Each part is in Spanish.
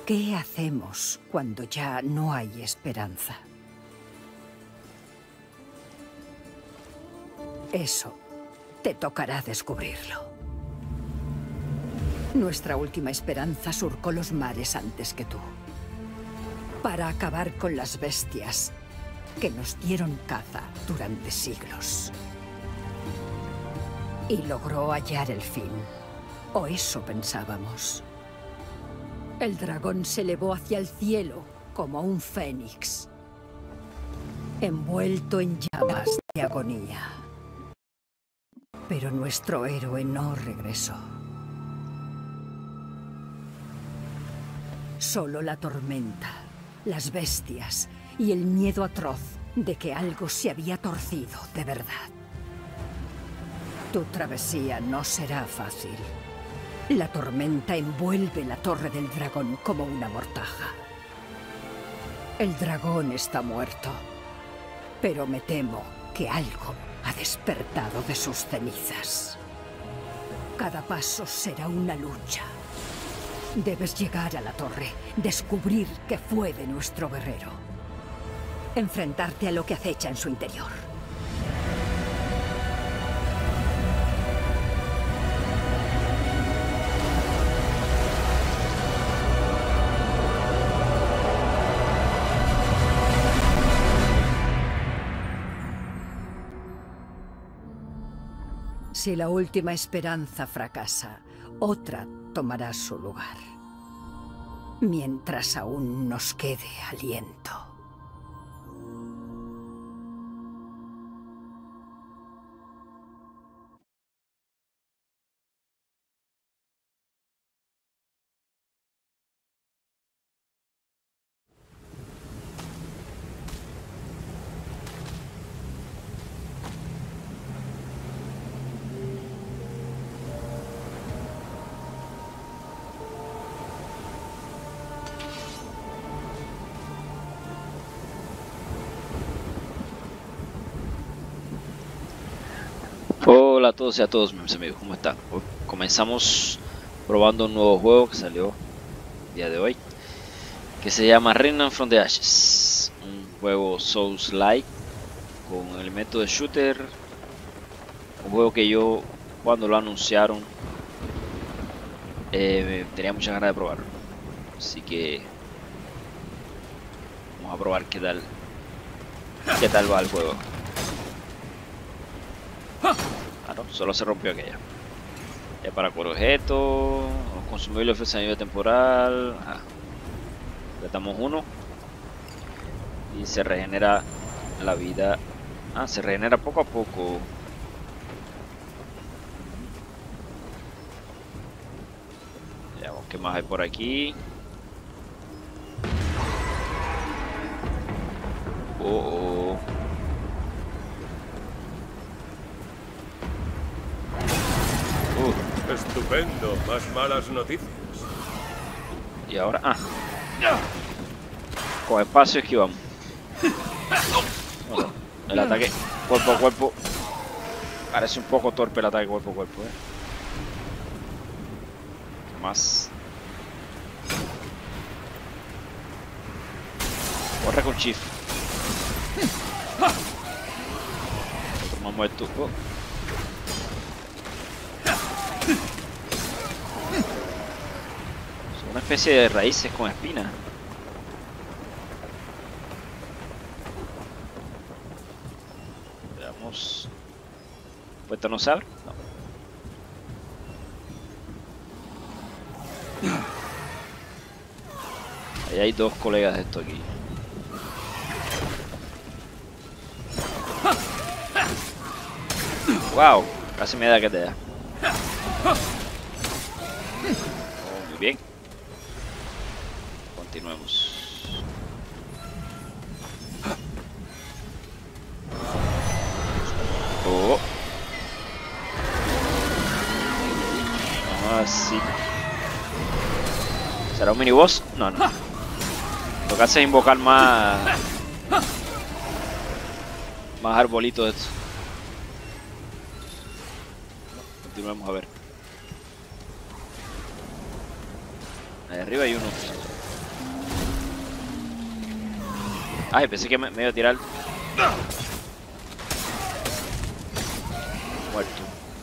¿Qué hacemos cuando ya no hay esperanza? Eso te tocará descubrirlo. Nuestra última esperanza surcó los mares antes que tú, para acabar con las bestias que nos dieron caza durante siglos. Y logró hallar el fin, o eso pensábamos. El dragón se elevó hacia el cielo como un fénix, envuelto en llamas de agonía. Pero nuestro héroe no regresó. Solo la tormenta, las bestias y el miedo atroz de que algo se había torcido de verdad. Tu travesía no será fácil. La tormenta envuelve la Torre del Dragón como una mortaja. El dragón está muerto, pero me temo que algo ha despertado de sus cenizas. Cada paso será una lucha. Debes llegar a la torre, descubrir qué fue de nuestro guerrero. Enfrentarte a lo que acecha en su interior. Si la última esperanza fracasa, otra tomará su lugar. Mientras aún nos quede aliento. Hola a todos y a todos mis amigos, ¿cómo están? Hoy comenzamos probando un nuevo juego que salió el día de hoy, que se llama Remnant from the Ashes, un juego Souls-like con elementos de shooter, un juego que yo cuando lo anunciaron tenía muchas ganas de probarlo, así que vamos a probar qué tal va el juego. Ah, no, solo se rompió aquella. Ya para cualquier objeto, consumible ofrece ayuda temporal. Apretamos uno y se regenera la vida. Se regenera poco a poco. Veamos qué más hay por aquí. Oh. Estupendo, más malas noticias. Y ahora, con espacio esquivamos. Bueno, el ataque cuerpo a cuerpo. Parece un poco torpe el ataque cuerpo a cuerpo, ¿Qué más? Corre con Chief. Otro más muerto. Son una especie de raíces con espinas. Veamos. ¿Puesto no se abre? No. Ahí hay dos colegas de esto aquí. Wow, casi me da que te da. Muy bien. Continuemos. Así. ¿Será un mini boss? No. Lo que hace es invocar más arbolitos de estos. Continuemos a ver. Ahí arriba hay uno. Ay, pensé que me iba a tirar. Muerto.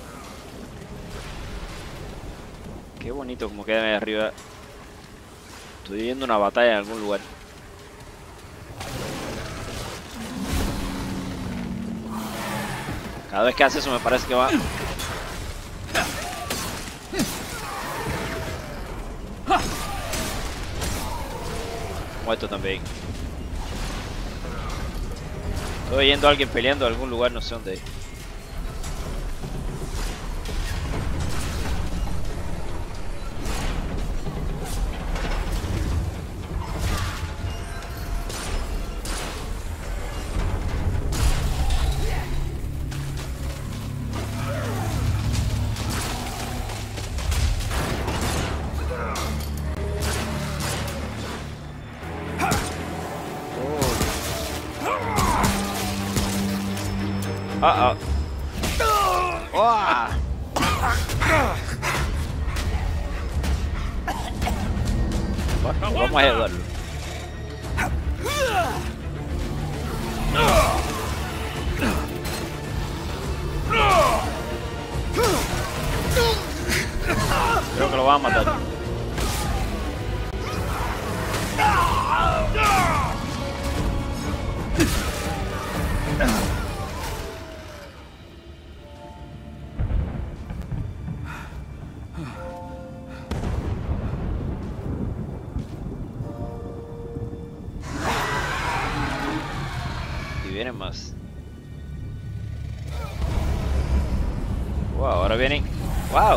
Qué bonito como queda ahí arriba. Estoy viendo una batalla en algún lugar. Cada vez que hace eso me parece que va... Muerto también. Estoy oyendo a alguien peleando en algún lugar, no sé dónde. Ah, ah. ¡Oh! Bueno, vamos a ayudarlo. Creo que lo van a matar. Vienen más. Wow, ahora vienen. Wow.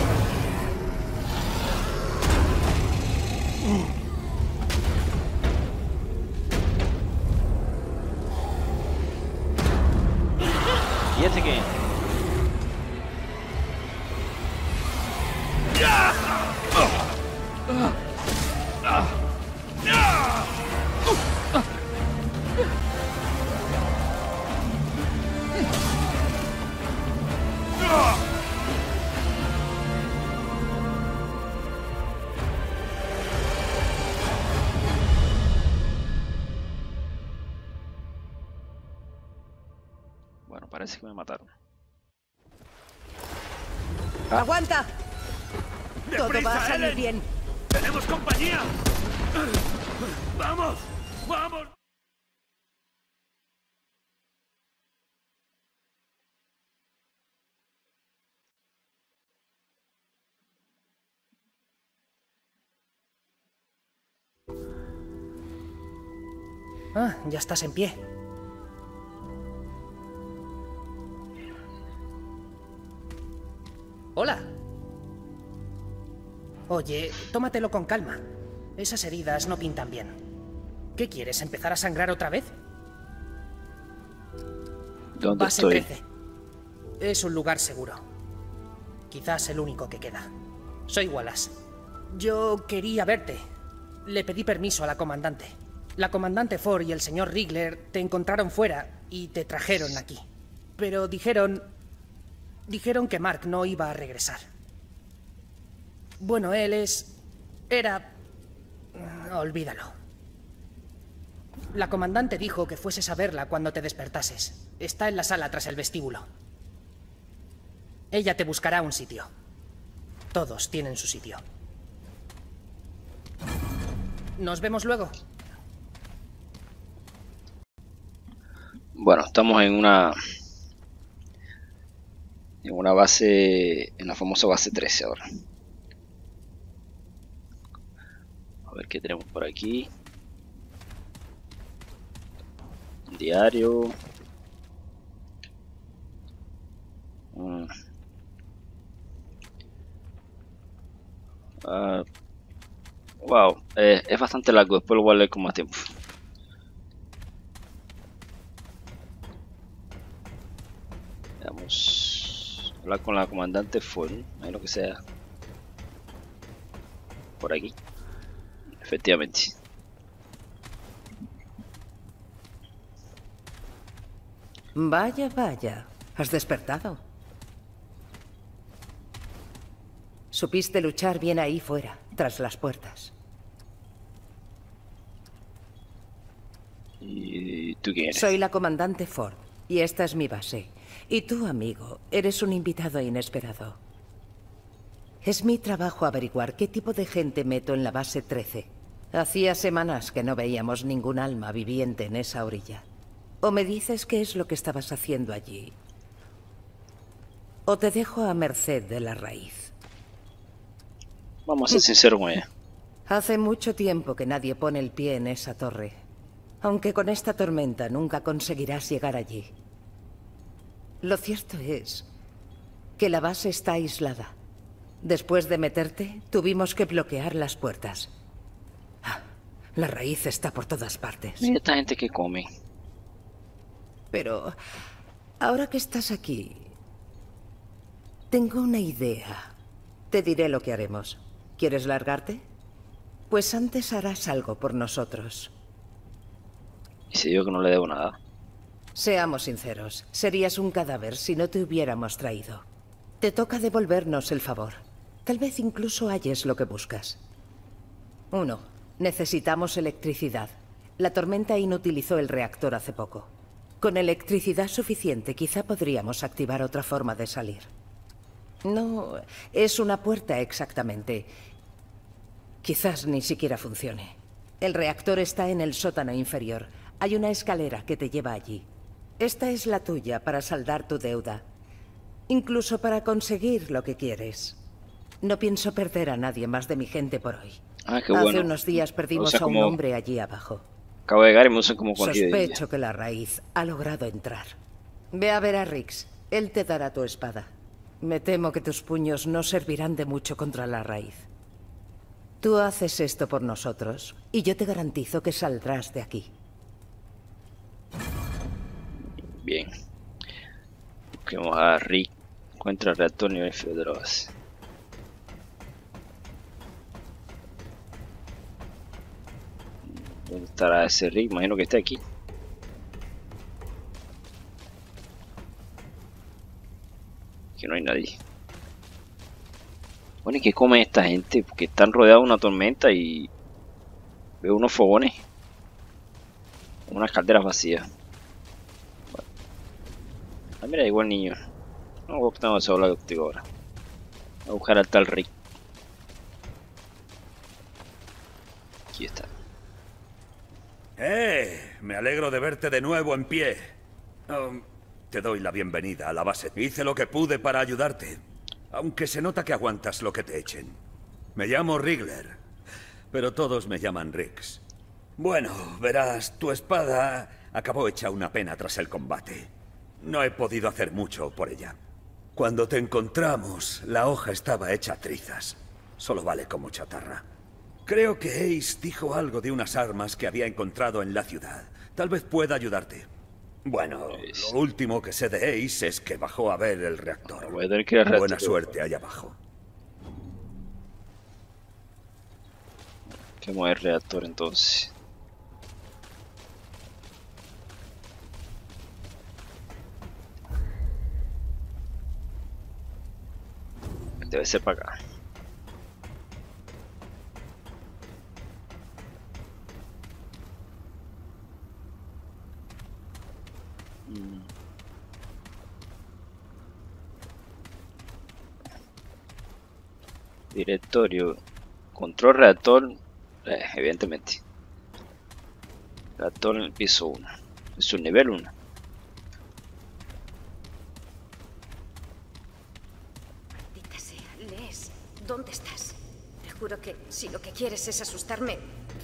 ¿Y este qué? Bueno, parece que me mataron. ¡Aguanta! Todo ¡Deprisa, va a salir Ellen! bien. ¡Tenemos compañía! ¡Vamos! ¡Vamos! Ah, ya estás en pie. Hola. Oye, tómatelo con calma. Esas heridas no pintan bien. ¿Qué quieres, empezar a sangrar otra vez? ¿Dónde Base estoy? 13. Es un lugar seguro. Quizás el único que queda. Soy Wallace. Yo quería verte. Le pedí permiso a la comandante. La comandante Ford y el señor Riegler te encontraron fuera y te trajeron aquí. Pero dijeron que Mark no iba a regresar. Bueno, era... Olvídalo. La comandante dijo que fueses a verla cuando te despertases. Está en la sala tras el vestíbulo. Ella te buscará un sitio. Todos tienen su sitio. Nos vemos luego. Bueno, estamos en una base, en la famosa base 13 ahora. A ver qué tenemos por aquí. Un diario. Wow, es bastante largo, después lo voy a leer con más tiempo. Vamos a hablar con la comandante Ford, ahí lo que sea. Por aquí. Efectivamente. Vaya, vaya. Has despertado. Supiste luchar bien ahí fuera, tras las puertas. Y ¿Tú quién eres? Soy la comandante Ford, y esta es mi base. Y tú, amigo, eres un invitado inesperado. Es mi trabajo averiguar qué tipo de gente meto en la base 13. Hacía semanas que no veíamos ningún alma viviente en esa orilla. O me dices qué es lo que estabas haciendo allí, o te dejo a merced de la raíz. Vamos a ser sinceros con ella. Hace mucho tiempo que nadie pone el pie en esa torre. Aunque con esta tormenta nunca conseguirás llegar allí. Lo cierto es que la base está aislada. Después de meterte, tuvimos que bloquear las puertas. La raíz está por todas partes. Mira esta gente que come. Pero ahora que estás aquí, tengo una idea. Te diré lo que haremos. ¿Quieres largarte? Pues antes harás algo por nosotros. Y si digo que no le debo nada. Seamos sinceros, serías un cadáver si no te hubiéramos traído. Te toca devolvernos el favor. Tal vez incluso halles lo que buscas. 1. Necesitamos electricidad. La tormenta inutilizó el reactor hace poco. Con electricidad suficiente, quizá podríamos activar otra forma de salir. No es una puerta exactamente. Quizás ni siquiera funcione. El reactor está en el sótano inferior. Hay una escalera que te lleva allí. Esta es la tuya para saldar tu deuda. Incluso para conseguir lo que quieres. No pienso perder a nadie más de mi gente por hoy. Ah, qué bueno. Hace unos días perdimos a un hombre allí abajo. Acabo de llegar y me usan como cualquier día. Sospecho que la raíz ha logrado entrar. Ve a ver a Rix. Él te dará tu espada. Me temo que tus puños no servirán de mucho contra la raíz. Tú haces esto por nosotros y yo te garantizo que saldrás de aquí. Bien. Busquemos a Rick. Encuentra el reactor nivel inferior de la base. ¿Dónde estará ese Rick? Imagino que está aquí. Aquí no hay nadie. Bueno, ¿y qué come esta gente? Porque están rodeados de una tormenta y veo unos fogones. Unas calderas vacías. Bueno. Ah, mira, igual niño. No tengo que hablar contigo ahora. Voy a buscar al tal Rick. Aquí está. Me alegro de verte de nuevo en pie. Te doy la bienvenida a la base. Hice lo que pude para ayudarte, aunque se nota que aguantas lo que te echen. Me llamo Rigler, pero todos me llaman Rix. Bueno, verás, tu espada acabó hecha una pena tras el combate. No he podido hacer mucho por ella. Cuando te encontramos, la hoja estaba hecha trizas. Solo vale como chatarra. Creo que Ace dijo algo de unas armas que había encontrado en la ciudad. Tal vez pueda ayudarte. Bueno, lo último que sé de Ace es que bajó a ver el reactor. Voy a tener que ir al reactor. Buena suerte allá abajo. Que mueve el reactor entonces. Debe ser para acá. Directorio. Control reactor. Evidentemente. Reactor en el piso 1. Es un nivel 1. Maldita sea, Les. ¿Dónde estás? Te juro que si lo que quieres es asustarme...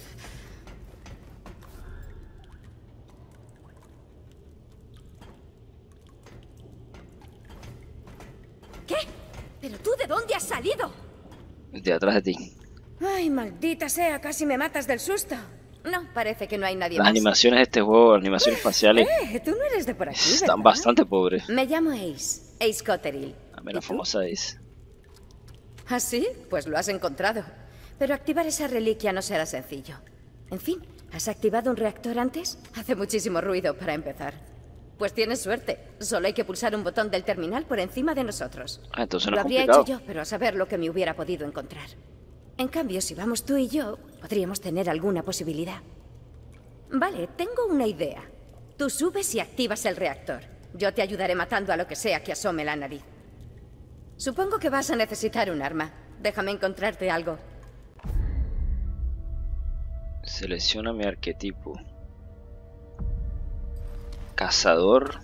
¿Qué? ¿Pero tú de dónde has salido? De atrás de ti. Ay, maldita sea, casi me matas del susto. No, parece que no hay nadie Las más. animaciones de este juego, las animaciones faciales, Tú no eres de por aquí, están ¿verdad? bastante pobres. Me llamo Ace. Ace Cotterill. A ver, la ¿Y tú? famosa es. ¿Ah, sí? Pues lo has encontrado. Pero activar esa reliquia no será sencillo. En fin, ¿has activado un reactor antes? Hace muchísimo ruido para empezar. Pues tienes suerte. Solo hay que pulsar un botón del terminal por encima de nosotros. Ah, entonces no Lo es habría complicado. hecho yo, pero a saber lo que me hubiera podido encontrar. En cambio, si vamos tú y yo, podríamos tener alguna posibilidad. Vale, tengo una idea. Tú subes y activas el reactor. Yo te ayudaré matando a lo que sea que asome la nariz. Supongo que vas a necesitar un arma. Déjame encontrarte algo. Selecciona mi arquetipo. Cazador.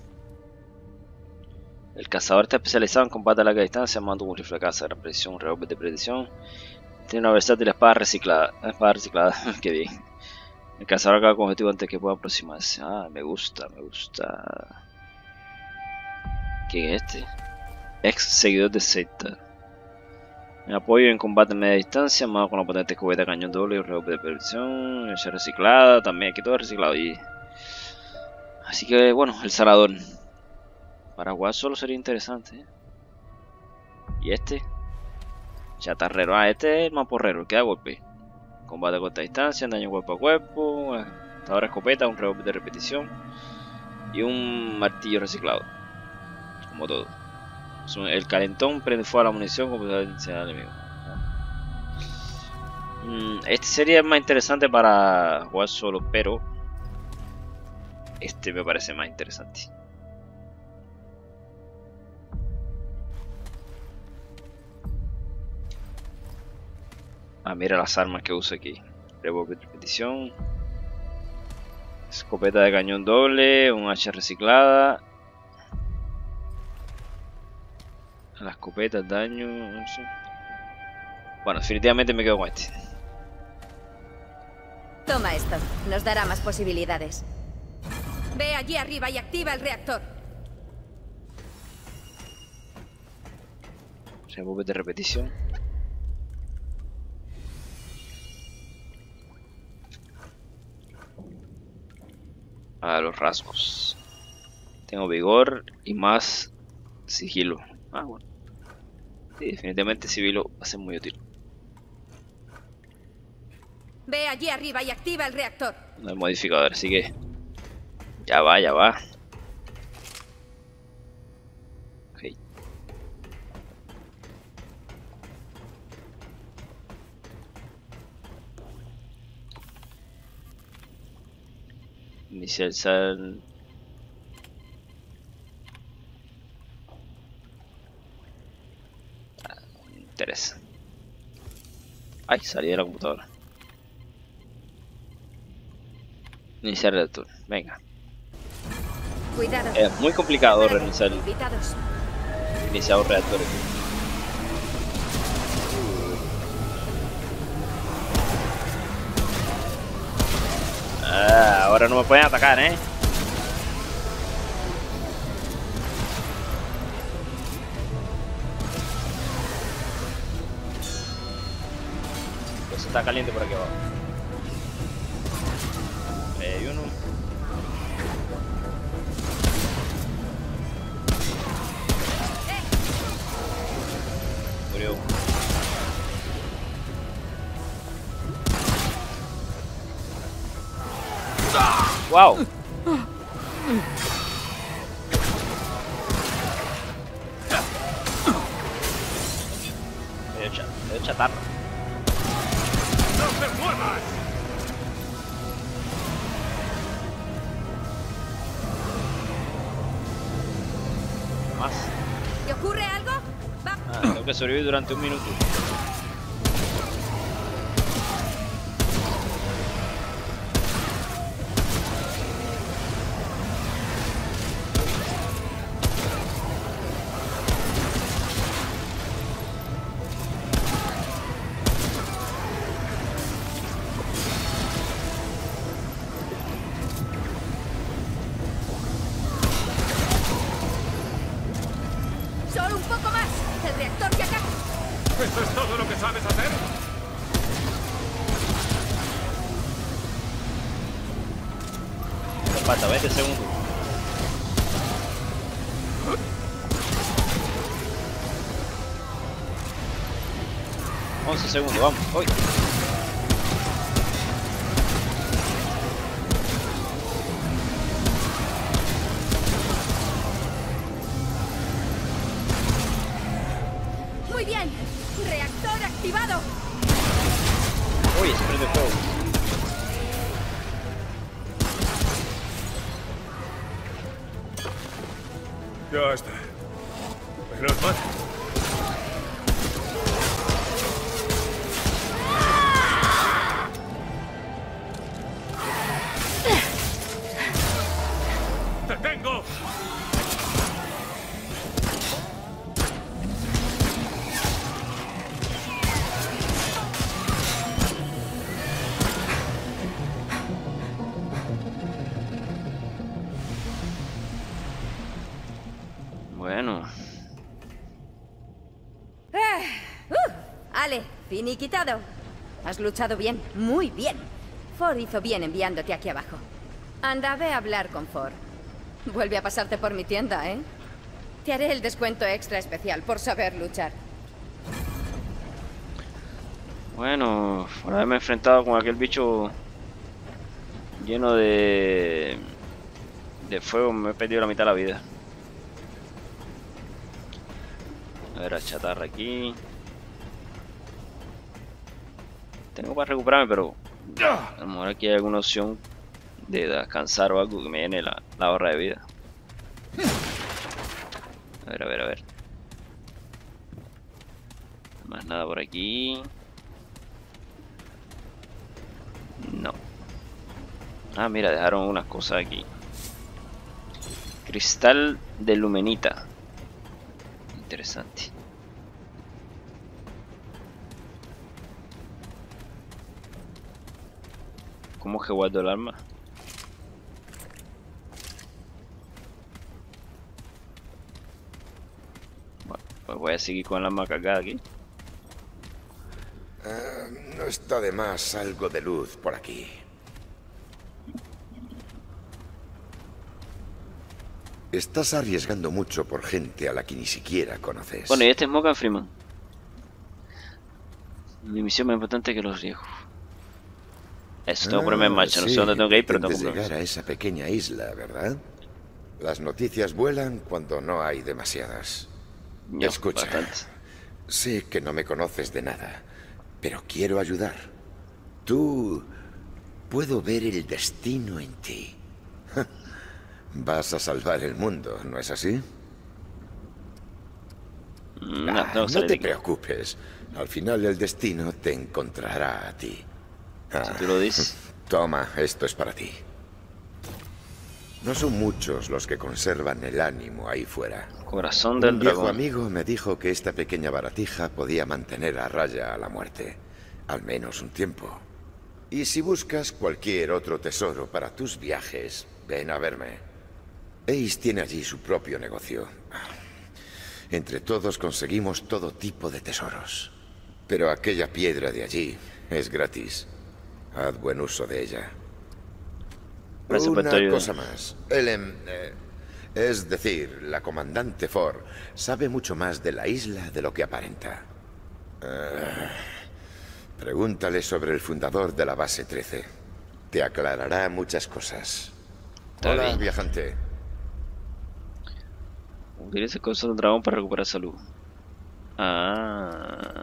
El cazador está especializado en combate a larga distancia, mando un rifle de caza de gran precisión, un revólver de precisión. Tiene una versátil espada reciclada. Qué bien. El cazador acaba con objetivo antes que pueda aproximarse. Ah, me gusta, me gusta. ¿Quién es este? Ex seguidor de secta. Me apoyo en combate a media distancia, armado con la potente escopeta de cañón doble y un revólver de precisión. Hecha reciclada, también aquí todo es reciclado. Así que bueno, el salador. Para jugar solo sería interesante, ¿eh? Y este. Chatarrero. Ah, este es el maporrero, el que da golpe. Combate a corta distancia, daño cuerpo a cuerpo. Ahora escopeta, un revólver de repetición. Y un martillo reciclado. Como todo. El calentón prende fuego a la munición como potencia al enemigo. Este sería más interesante para jugar solo, pero este me parece más interesante. Ah, mira las armas que uso aquí. Revólver de repetición. Escopeta de cañón doble, un hacha reciclada. La escopeta, el daño, no sé. Bueno, definitivamente me quedo con este. Toma esto, nos dará más posibilidades. Ve allí arriba y activa el reactor. Revólver de repetición. A los rasgos. Tengo vigor y más sigilo. Ah, bueno. Sí, definitivamente sigilo va a ser muy útil. Ve allí arriba y activa el reactor. No hay modificador, así que ya va, ya va. Ok. Iniciar sal. Me interesa. Ay, salí de la computadora. Iniciar el reactor. Venga. Cuidado. Es muy complicado Cámara, reiniciar. invitados. Iniciar un reactor aquí. Ah, ahora no me pueden atacar, ¿eh? Pues está caliente por aquí abajo. Hay uno. Murió. ¡Wow! Medio chatarra. ¡No te muevas! Más. ¿Te ocurre algo? Va. Ah, tengo que sobrevivir durante un minuto. Solo un poco más. El reactor ya acaba. ¿Eso es todo lo que sabes hacer? Me falta 20 segundos. 11 segundos, vamos. ¡Uy! Muy bien. Reactor activado. ¡Uy! Se prende fuego. Ya está. Menos mal. ¡Te tengo! Bueno. Ale, finiquitado. Has luchado bien, muy bien. Ford hizo bien enviándote aquí abajo. Anda, ve a hablar con Ford. Vuelve a pasarte por mi tienda, ¿eh? Te haré el descuento extra especial por saber luchar. Bueno, por haberme enfrentado con aquel bicho lleno de fuego, me he perdido la mitad de la vida. A ver, a chatarra aquí. Tengo para recuperarme, pero a lo mejor aquí hay alguna opción de descansar o algo que me llene la barra de vida. A ver, a ver, a ver. Más nada por aquí. No. Ah, mira, dejaron unas cosas aquí. Cristal de lumenita. Interesante. ¿Cómo que guardo el arma? Bueno, pues voy a seguir con el arma cargada aquí. No está de más algo de luz por aquí. Estás arriesgando mucho por gente a la que ni siquiera conoces. Bueno, y este es Morgan Freeman. Mi misión más importante que los riesgos. Eso, tengo que ponerme en marcha. No sé dónde tengo que ir, pero tengo que Pretendes llegar a esa pequeña isla, ¿verdad? Las noticias vuelan cuando no hay demasiadas. Yo, Escucha, bastante. sé que no me conoces de nada, pero quiero ayudar. Tú... puedo ver el destino en ti. Vas a salvar el mundo, ¿no es así? No No te preocupes. Al final el destino te encontrará a ti. Si tú lo dices. Toma, esto es para ti. No son muchos los que conservan el ánimo ahí fuera. Corazón del Un viejo dragón. amigo me dijo que esta pequeña baratija podía mantener a raya a la muerte. Al menos un tiempo. Y si buscas cualquier otro tesoro para tus viajes, ven a verme. Ace tiene allí su propio negocio. Entre todos conseguimos todo tipo de tesoros. Pero aquella piedra de allí es gratis. Haz buen uso de ella. Gracias por tu Una ayuda. cosa más. Ellen, es decir, la comandante Ford, sabe mucho más de la isla de lo que aparenta. Pregúntale sobre el fundador de la base 13. Te aclarará muchas cosas. Está Hola, bien. viajante. Utilice el corazón del dragón para recuperar salud. Ah.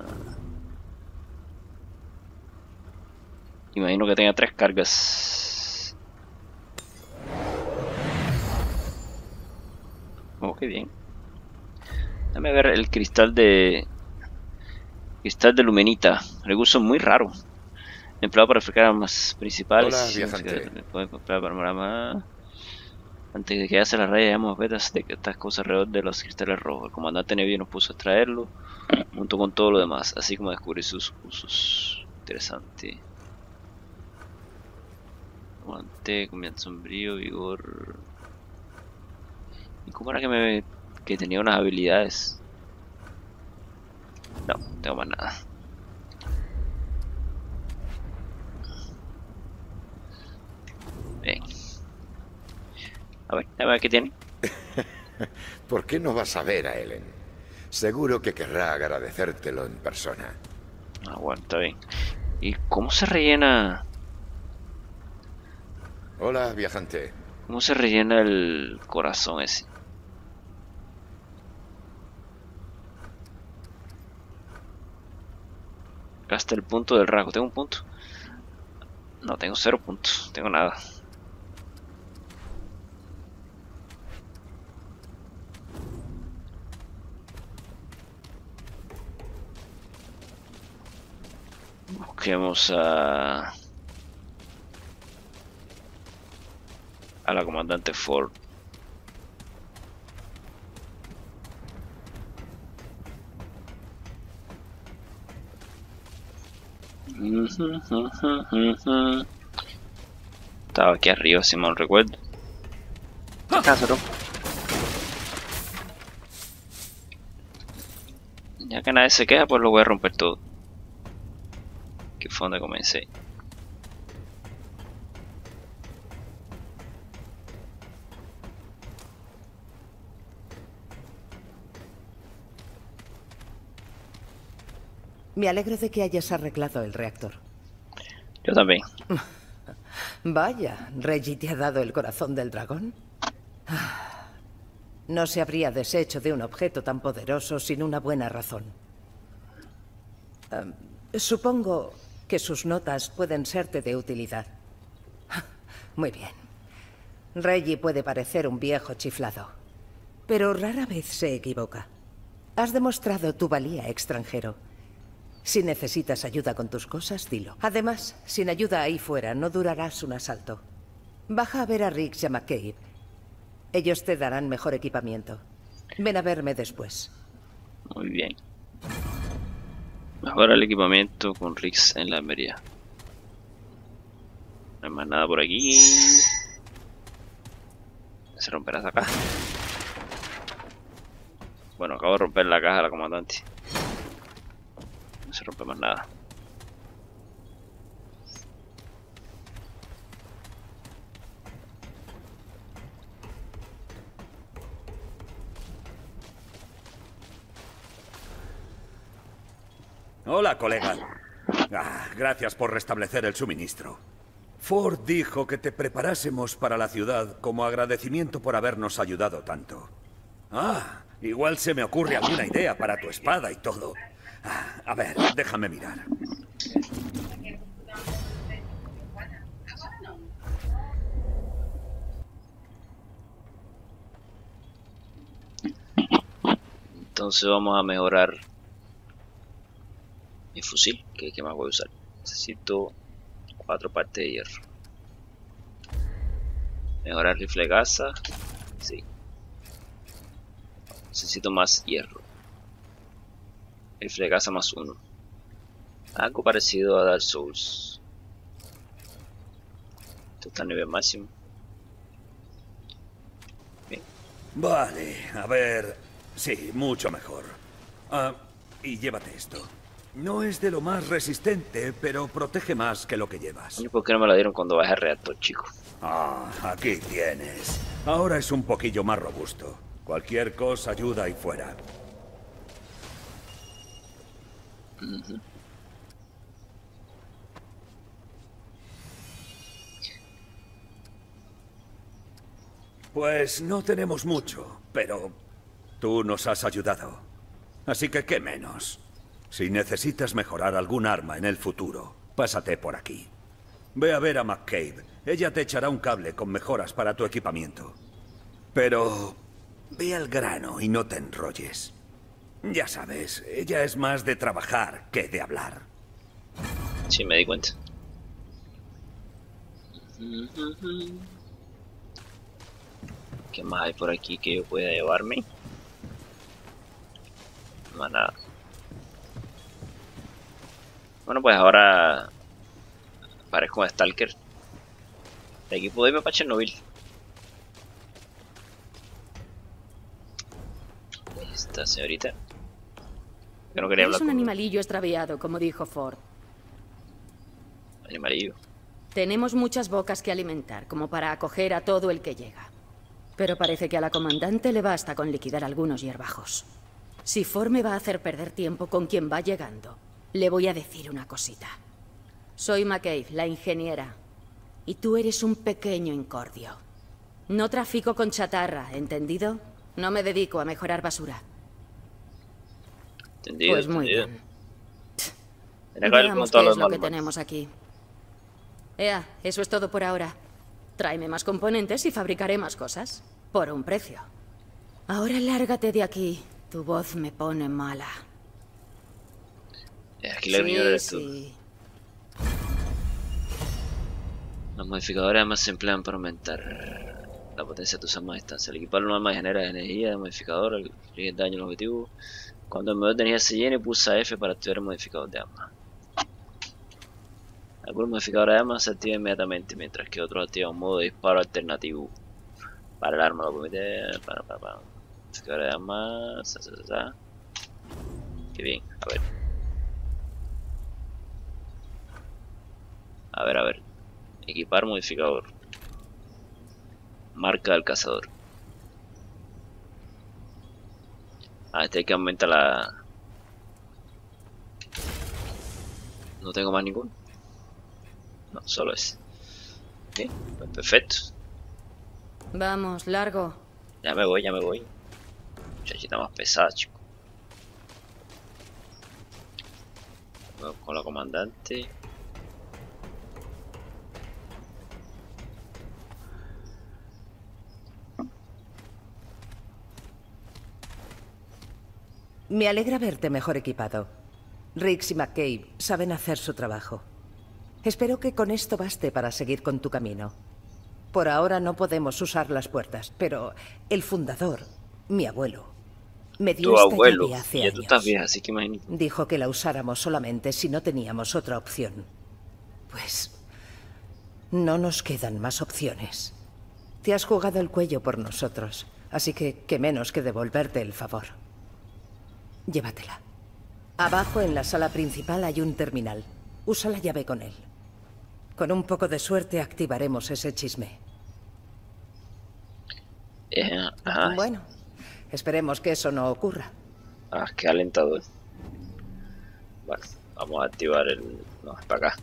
Imagino que tenga 3 cargas. Oh, qué bien. Déjame ver el cristal de lumenita. Recurso muy raro. Empleado para fabricar armas principales. Hola, viajante. Puede comprar panorama. Antes de que hace la raya, llevamos vetas de estas cosas alrededor de los cristales rojos. El comandante Neville nos puso a extraerlo, junto con todo lo demás, así como descubrir sus usos. Interesante. Guante, comienzo sombrío, vigor. ¿Y cómo era que tenía unas habilidades? No, no tengo más nada. Bien. A ver qué tiene. ¿Por qué no vas a ver a Ellen? Seguro que querrá agradecértelo en persona. Ah, bueno, está bien. ¿Y cómo se rellena? Hola, viajante. ¿Cómo se rellena el corazón ese? Gasta el punto del rasgo. ¿Tengo un punto? No, tengo 0 puntos. Tengo nada. busquemos a la comandante Ford. Estaba aquí arriba, si mal recuerdo. Cállate. Ya que nadie se queda, pues lo voy a romper todo. Que fue donde comencé. Me alegro de que hayas arreglado el reactor. Yo también. Vaya, ¿Reggie te ha dado el corazón del dragón? No se habría deshecho de un objeto tan poderoso sin una buena razón. Supongo que sus notas pueden serte de utilidad. Muy bien. Reggie puede parecer un viejo chiflado, pero rara vez se equivoca. Has demostrado tu valía, extranjero. Si necesitas ayuda con tus cosas, dilo. Además, sin ayuda ahí fuera, no durarás un asalto. Baja a ver a Riggs y a McCabe. Ellos te darán mejor equipamiento. Ven a verme después. Muy bien. Mejora el equipamiento con Riggs en la armería. No hay más nada por aquí. Se romperá esa caja. Bueno, acabo de romper la caja de la comandante. No se rompe más nada. Hola, colega. Gracias por restablecer el suministro. Ford dijo que te preparásemos para la ciudad como agradecimiento por habernos ayudado tanto. Igual se me ocurre alguna idea para tu espada y todo. A ver, déjame mirar. Entonces vamos a mejorar mi fusil. ¿Qué más voy a usar? Necesito 4 partes de hierro. Mejorar rifle Gaza. Sí. Necesito más hierro. Rifle Gaza más 1. Algo parecido a Dark Souls. Esto está a nivel máximo. Bien. Vale, a ver. Sí, mucho mejor. Y llévate esto. No es de lo más resistente, pero protege más que lo que llevas. ¿Y por qué no me lo dieron cuando bajé el reactor, chico? Aquí tienes. Ahora es un poquillo más robusto. Cualquier cosa ayuda ahí fuera. Pues no tenemos mucho, pero tú nos has ayudado. Así que qué menos. Si necesitas mejorar algún arma en el futuro, pásate por aquí. Ve a ver a McCabe. Ella te echará un cable con mejoras para tu equipamiento. Pero ve al grano y no te enrolles. Ya sabes, ella es más de trabajar que de hablar. Sí, me di cuenta. ¿Qué más hay por aquí que yo pueda llevarme? No, nada. Bueno, pues ahora parezco un Stalker. De aquí puedo irme para Chernobyl. Esta señorita. Que no quería hablar. Es un animalillo extraviado, como dijo Ford. Animalillo. Tenemos muchas bocas que alimentar, como para acoger a todo el que llega. Pero parece que a la comandante le basta con liquidar algunos hierbajos. Si Ford me va a hacer perder tiempo con quien va llegando, le voy a decir una cosita. Soy McCabe, la ingeniera. Y tú eres un pequeño incordio. No trafico con chatarra, ¿entendido? No me dedico a mejorar basura. Entendido, Pues muy entendido. bien. Tenía que haber Veamos preguntado qué a es los lo que normas. tenemos aquí. Ea, eso es todo por ahora. Tráeme más componentes y fabricaré más cosas. Por un precio. Ahora lárgate de aquí. Tu voz me pone mala. Aquí la niña eres tú. Sí. Los modificadores además se emplean para aumentar la potencia de tus armas a distancia. Al equipar un arma genera energía de modificador, inflige daño al objetivo. Cuando el medidor de energía se llene, pulsa F para activar el modificador de arma. Algunos modificadores de armas se activan inmediatamente, mientras que otros activan un modo de disparo alternativo. Para el arma lo permite. Modificadores de armas. Qué bien, a ver. A ver. Equipar modificador. Marca del cazador. Este hay que aumentar la... No tengo más ninguno. No, solo ese. Bien, pues perfecto. Vamos, largo. Ya me voy. Muchachita más pesada, chico. Vamos con la comandante. Me alegra verte mejor equipado. Riggs y McCabe saben hacer su trabajo. Espero que con esto baste para seguir con tu camino. Por ahora no podemos usar las puertas, pero el fundador, mi abuelo, me dio Tu esta abuelo, llave hace ya tú años. estás vieja, así que imagínate. Dijo que la usáramos solamente si no teníamos otra opción. Pues no nos quedan más opciones. Te has jugado el cuello por nosotros, así que qué menos que devolverte el favor. Llévatela. Abajo en la sala principal hay un terminal. Usa la llave con él. Con un poco de suerte activaremos ese chisme. Bueno, esperemos que eso no ocurra. Qué alentador. Vale, vamos a activar el... No, es para acá.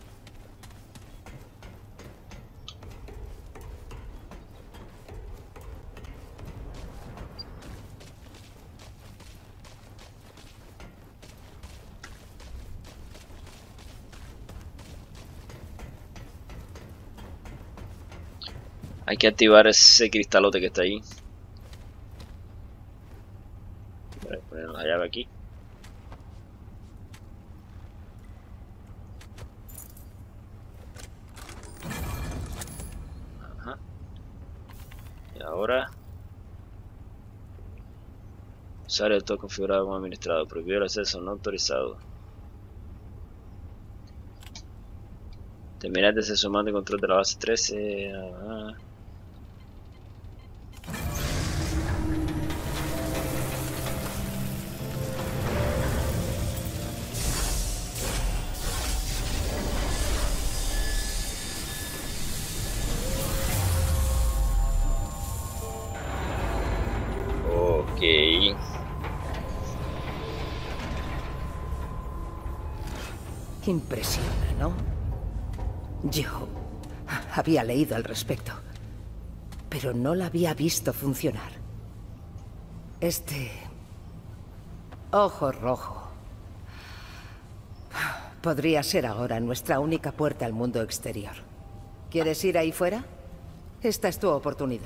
Hay que activar ese cristalote que está ahí. Voy a poner la llave aquí. Ajá. Y ahora... Usar el todo configurado como administrador. Prohibido el acceso no autorizado. Terminar de hacer su mando y control de la base 13. Ok. Impresiona, ¿no? Yo había leído al respecto, pero no la había visto funcionar. Este ojo rojo podría ser ahora nuestra única puerta al mundo exterior. ¿Quieres ir ahí fuera? Esta es tu oportunidad.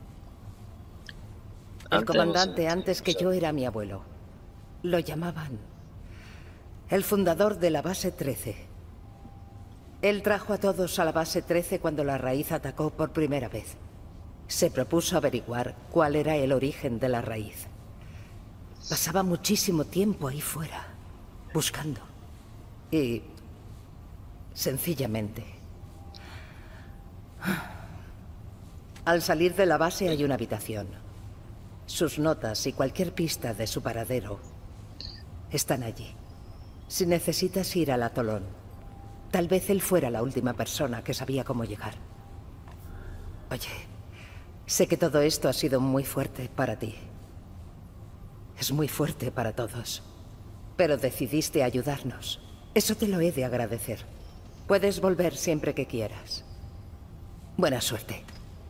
El comandante antes que yo era mi abuelo. Lo llamaban el fundador de la base 13. Él trajo a todos a la base 13 cuando la raíz atacó por primera vez. Se propuso averiguar cuál era el origen de la raíz. Pasaba muchísimo tiempo ahí fuera, buscando. Y... sencillamente... Al salir de la base hay una habitación. Sus notas y cualquier pista de su paradero están allí. Si necesitas ir al atolón, tal vez él fuera la última persona que sabía cómo llegar. Oye, sé que todo esto ha sido muy fuerte para ti. Es muy fuerte para todos. Pero decidiste ayudarnos. Eso te lo he de agradecer. Puedes volver siempre que quieras. Buena suerte.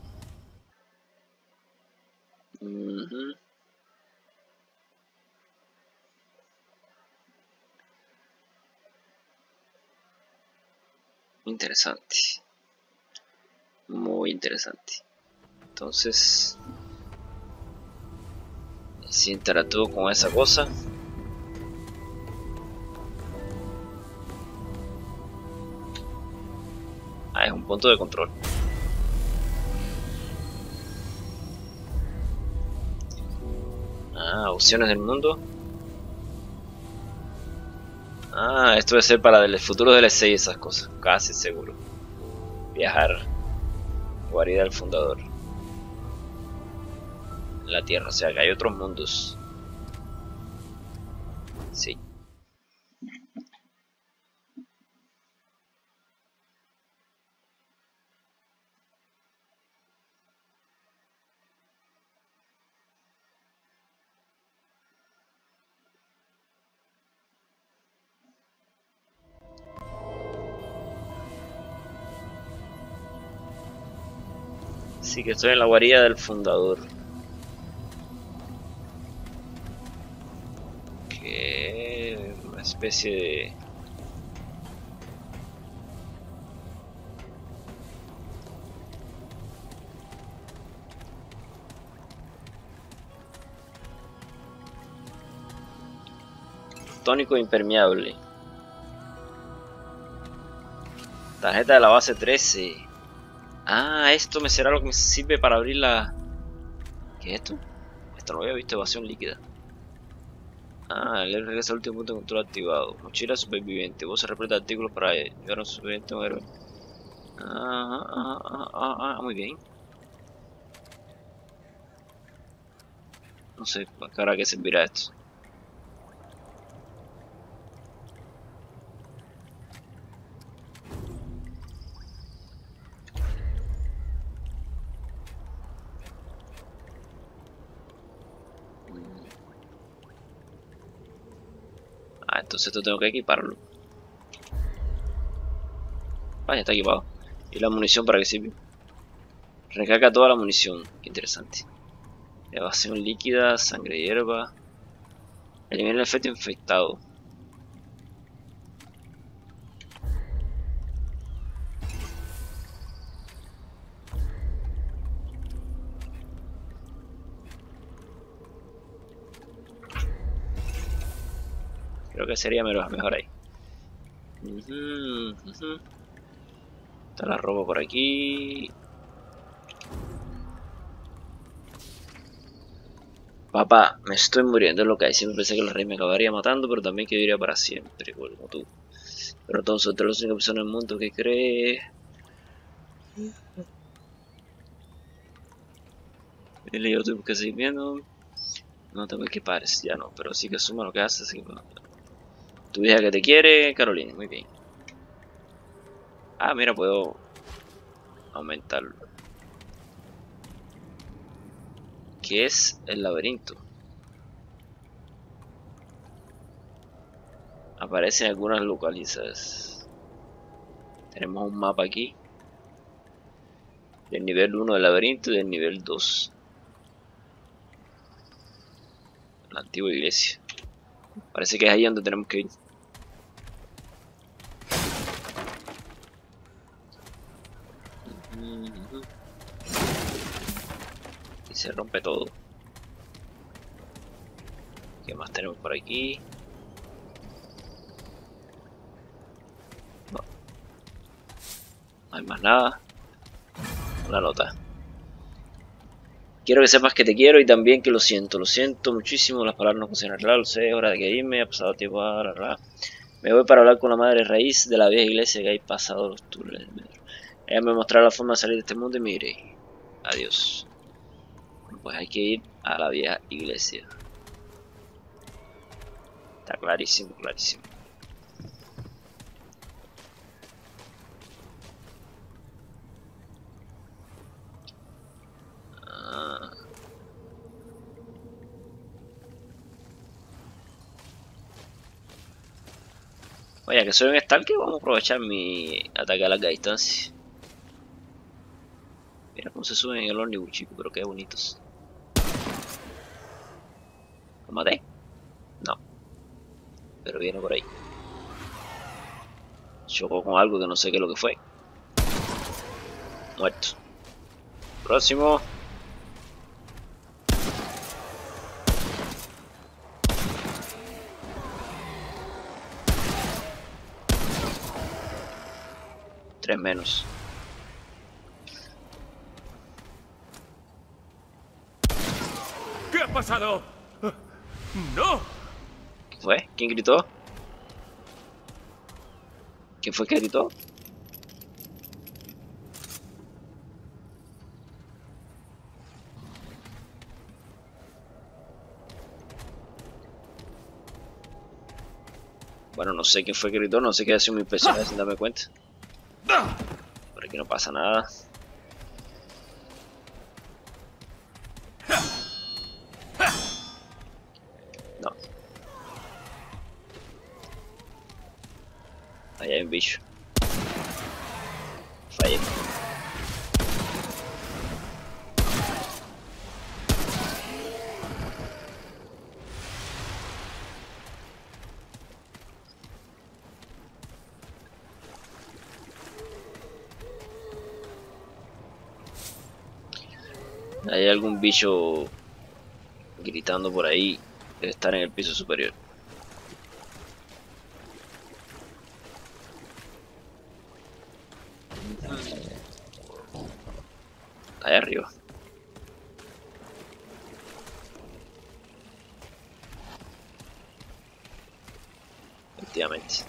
Interesante. Muy interesante. Entonces, si interactúo con esa cosa, es un punto de control. pociones del mundo. Ah, esto debe ser para el futuro DLC y esas cosas, casi seguro. Viajar. Guarida del fundador. En la Tierra, o sea que hay otros mundos. Sí. Sí, que estoy en la guarida del fundador. Que una especie de... tónico impermeable. Tarjeta de la base 13. Ah, esto me será lo que me sirve para abrir la... ¿Qué es esto? Esto no lo había visto, evasión líquida. Ah, el regresa al último punto de control activado. Mochila superviviente. Vos se repleta de artículos para llevar a un superviviente a un héroe. Muy bien. No sé para qué servirá esto. Entonces esto tengo que equiparlo. Ah, ya está equipado. ¿Y la munición para qué sirve? Recarga toda la munición. Qué interesante. Evasión líquida, sangre y hierba. Elimina el efecto infectado. Creo que sería mejor ahí. Está la ropa por aquí. Papá, me estoy muriendo, es lo que hay. Siempre pensé que el rey me acabaría matando, pero también que viviría para siempre, como tú. Pero todos son las únicas personas en el mundo que cree. El yo tuve que seguir viendo. No tengo equipares, ya no, pero sí que suma lo que haces. Así que... Tu hija que te quiere, Carolina, muy bien. Ah, mira, puedo aumentarlo. ¿Qué es el laberinto? Aparecen algunas localizadas. Tenemos un mapa aquí. Del nivel 1 del laberinto y del nivel 2. La antigua iglesia. Parece que es ahí donde tenemos que ir. Y se rompe todo. ¿Qué más tenemos por aquí? No. No hay más nada. Una nota. Quiero que sepas que te quiero y también que lo siento muchísimo, las palabras no funcionan, lo sé, es hora de que irme, ha pasado tiempo, me voy para hablar con la madre raíz de la vieja iglesia que hay pasado los túneles. Ella me mostrará la forma de salir de este mundo y me iré. Adiós. Pues hay que ir a la vieja iglesia. Está clarísimo, clarísimo. Vaya, que soy un stalker, vamos a aprovechar mi ataque a larga distancia. Mira cómo se suben en el ómnibus, chicos, pero qué bonitos. ¿Lo maté? No. Pero viene por ahí. Chocó con algo que no sé qué es lo que fue. Muerto. Próximo. Tres menos. ¿Qué ha pasado? ¡No! ¿Qué fue? ¿Quién gritó? ¿Quién fue que gritó? Bueno, no sé quién fue que gritó, no sé qué hace mi personaje sin darme cuenta. Por aquí no pasa nada. No. Ahí hay un bicho. Fallé. Hay algún bicho gritando por ahí. Debe estar en el piso superior. Ahí arriba. Efectivamente.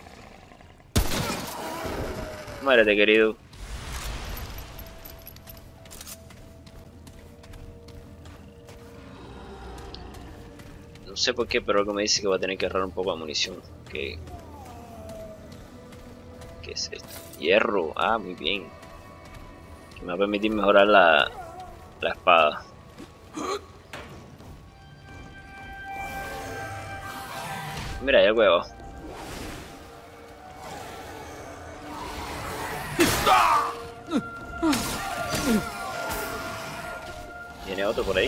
Muérete, querido. No sé por qué, pero algo me dice que va a tener que ahorrar un poco de munición. ¿Qué es esto? Hierro. Ah, muy bien. Que me va a permitir mejorar la espada. Mira, hay algo de abajo. Viene otro por ahí.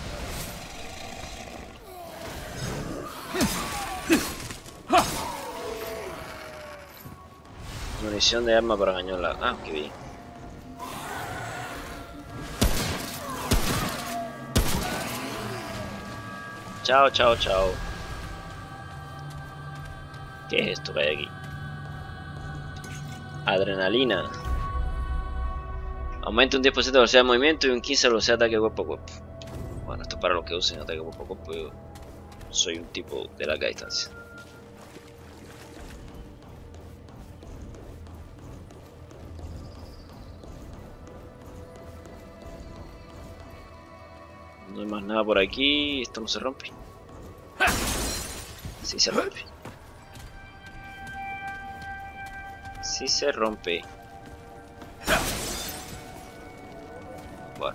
Munición de arma para cañón. Ah, qué bien. Chao, chao, chao. ¿Qué es esto que hay aquí? Adrenalina. Aumenta un 10% de velocidad de movimiento y un 15% de velocidad de ataque cuerpo a cuerpo. Bueno, esto es para los que usen ataque cuerpo a cuerpo. Yo soy un tipo de larga distancia. No hay más nada por aquí. Esto no se rompe. Sí se rompe. Sí se rompe. Bueno.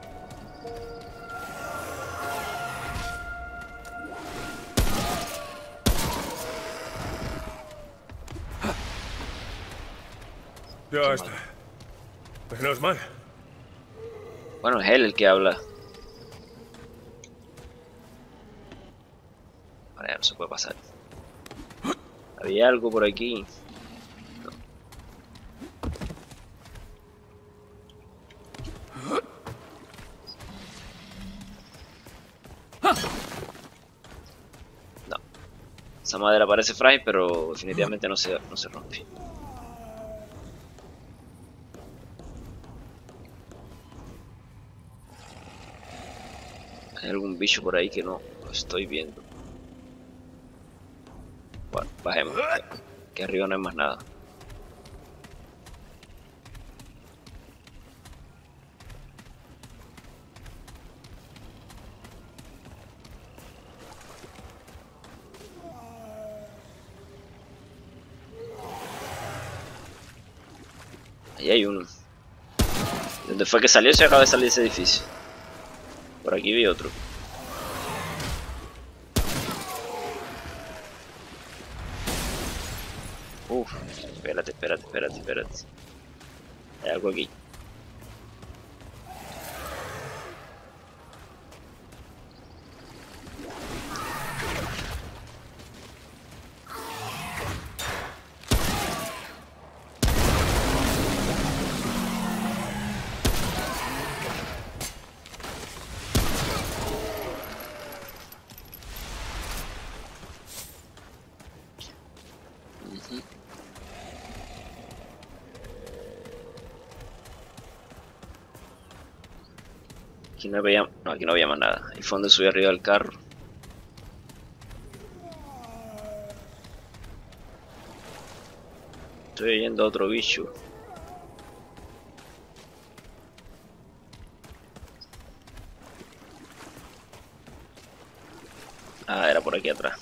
Ya está. Menos mal. Bueno, es él el que habla. Ahora ya no se puede pasar. Había algo por aquí. No. No. Esa madera parece frágil, pero definitivamente no se rompe. Hay algún bicho por ahí que no lo estoy viendo. Bueno, bajemos. Que arriba no hay más nada. Ahí hay uno. ¿Dónde fue que salió? Se acaba de salir ese edificio. Por aquí vi otro. Uf, espérate. Hay algo aquí. Aquí no había más nada. Ahí fue donde subí arriba del carro. Estoy oyendo a otro bicho. Ah, era por aquí atrás.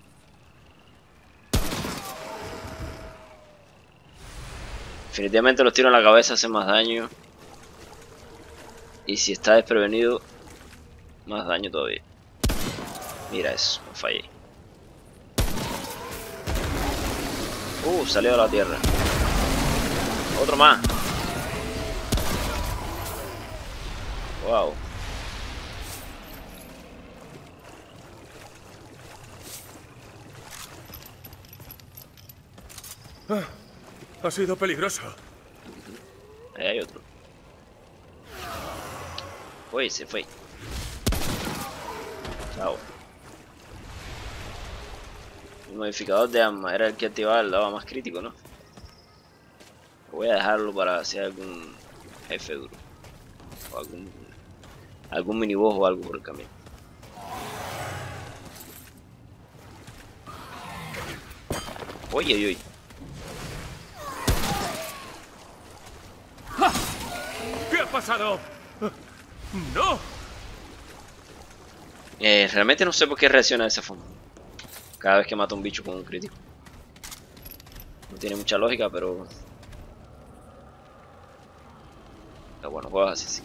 Definitivamente los tiros en la cabeza hacen más daño. Y si está desprevenido, más daño todavía. Mira eso, me fallé. Salió de la tierra. Otro más. Wow. Ha sido peligroso. Ahí hay otro. Uy, se fue. Chao. El modificador de arma era el que activaba el lado más crítico, ¿no? Voy a dejarlo para hacer algún jefe duro. O algún miniboss o algo por el camino. Oye, oye. ¿Qué ha pasado? ¡No! Realmente no sé por qué reacciona de esa forma. Cada vez que mata a un bicho con un crítico. No tiene mucha lógica, pero... Pero bueno, juegas así, sí.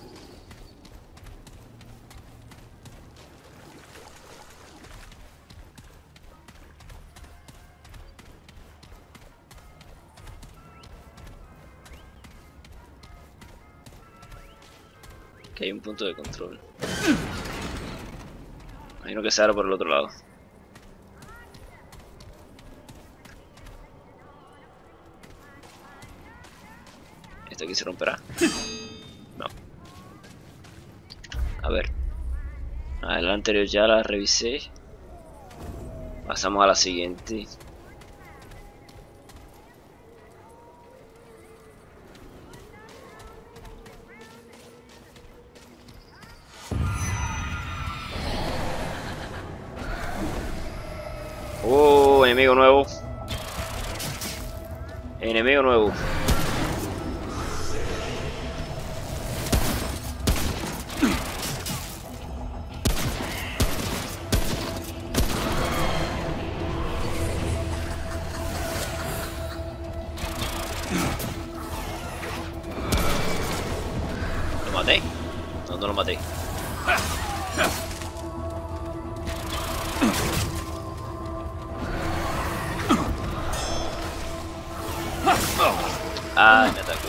Que hay un punto de control. Imagino que se abra por el otro lado. ¿Esto aquí se romperá? No. A ver. La anterior ya la revisé. Pasamos a la siguiente. Enemigo nuevo. Enemigo nuevo. ¿Lo maté? No, no lo maté. Ah, me atacó.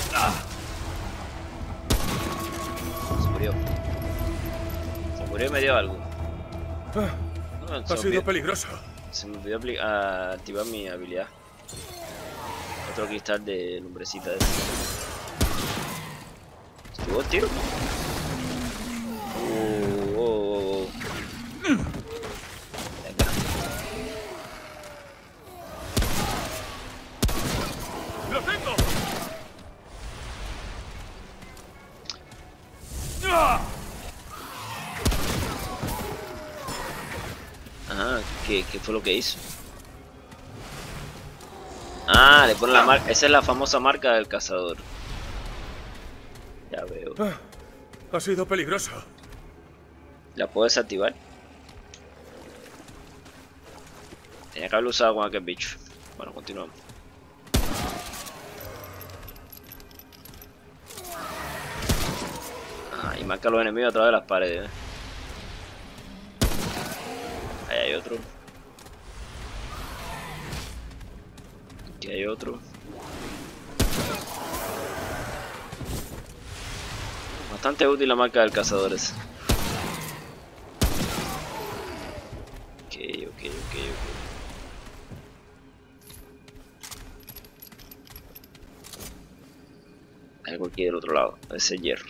Se murió. Se murió y me dio algo. No, Ha sido peligroso. Se me olvidó activar mi habilidad. Otro cristal de lumbrecita de ese. ¿Estuvo el tiro? Venga. ¡Lo tengo! Ajá, ¿qué fue lo que hizo? Ah, le pone la marca. Esa es la famosa marca del cazador. Ya veo. Ha sido peligroso. ¿La puedo desactivar? Tenía que haberlo usado con aquel bicho. Bueno, continuamos. Y marca a los enemigos a través de las paredes. Ahí hay otro. Aquí hay otro. Bastante útil la marca del cazador ese. Ok. Algo aquí del otro lado, ese hierro.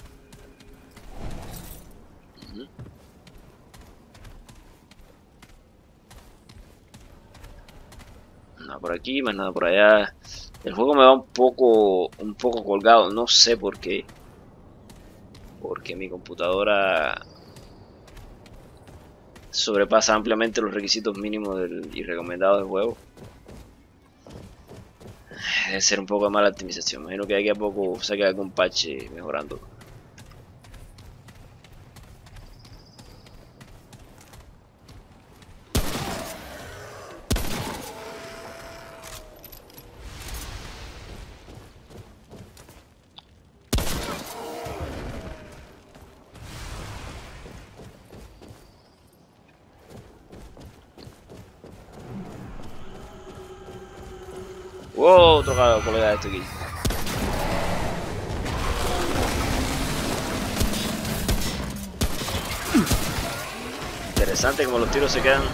Nada por aquí, más nada por allá. El juego me va un poco colgado, no sé por qué. Porque mi computadora sobrepasa ampliamente los requisitos mínimos y recomendados del juego. Debe ser un poco de mala optimización. Imagino que de aquí a poco saque algún parche mejorando. Wow, otro colega de esto aquí. Interesante como los tiros se quedan.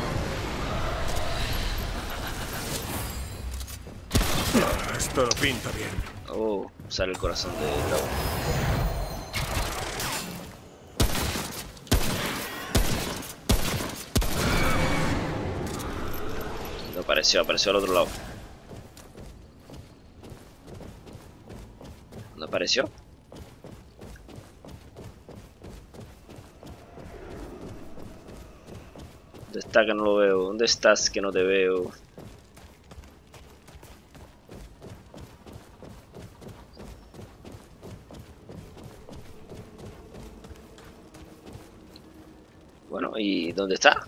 Esto lo pinta bien. Oh, sale el corazón de dragón. No apareció al otro lado. ¿No apareció? ¿Dónde está que no lo veo? ¿Dónde estás que no te veo? Bueno, ¿y dónde está?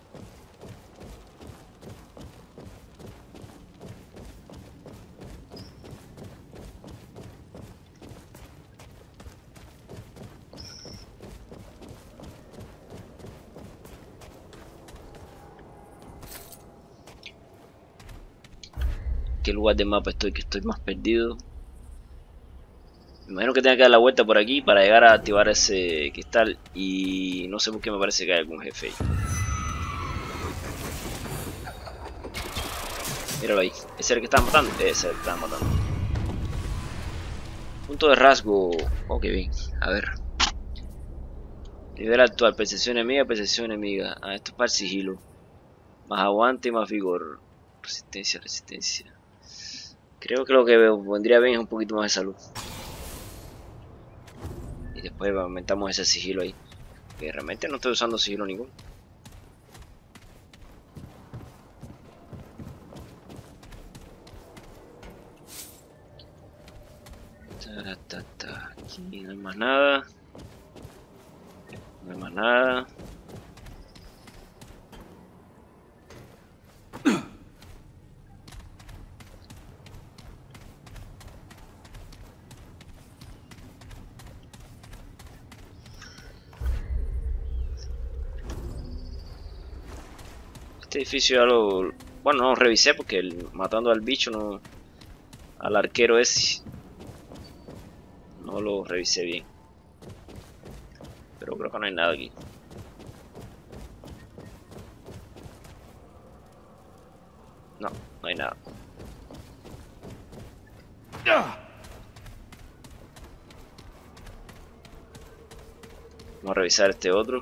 ¿Qué lugar del mapa estoy? Que estoy más perdido. Me imagino que tenga que dar la vuelta por aquí para llegar a activar ese cristal. Y no sé por qué me parece que hay algún jefe ahí. Míralo ahí. ¿Ese es el que estaba matando? Ese es el que estaba matando. Punto de rasgo. Oh, qué bien. A ver. Nivel actual. Percepción enemiga. Ah, esto es para el sigilo. Más aguante y más vigor. Resistencia. Creo que lo que vendría bien es un poquito más de salud. Y después aumentamos ese sigilo ahí. Que realmente no estoy usando sigilo ninguno. Aquí no hay más nada. No hay más nada. Este edificio ya lo... Bueno, no lo revisé porque matando al bicho no... Al arquero ese... No lo revisé bien. Pero creo que no hay nada aquí. No, no hay nada. Vamos a revisar este otro.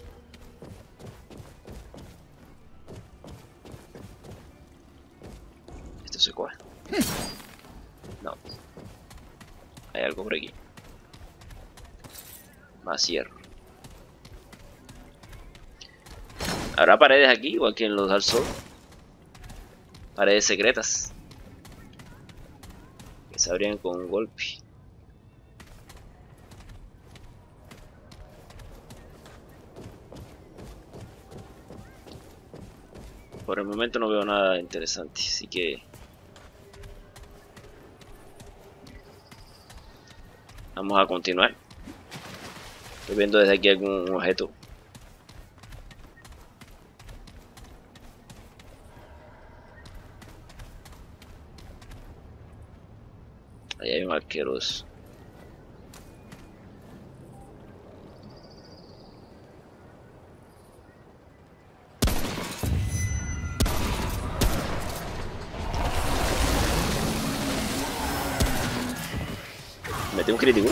Esto se coge. No. Hay algo por aquí. Más hierro. ¿Habrá paredes aquí igual que en los Dark Souls? Paredes secretas que se abrían con un golpe. Por el momento no veo nada interesante, así que vamos a continuar. Estoy viendo desde aquí algún objeto. Ahí hay un arquero de eso. Metí un crítico.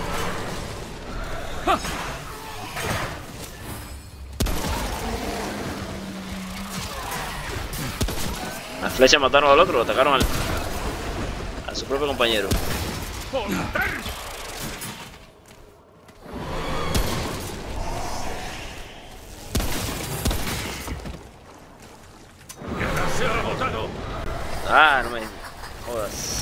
Las flechas mataron al otro, atacaron a su propio compañero. Ah, no me... jodas.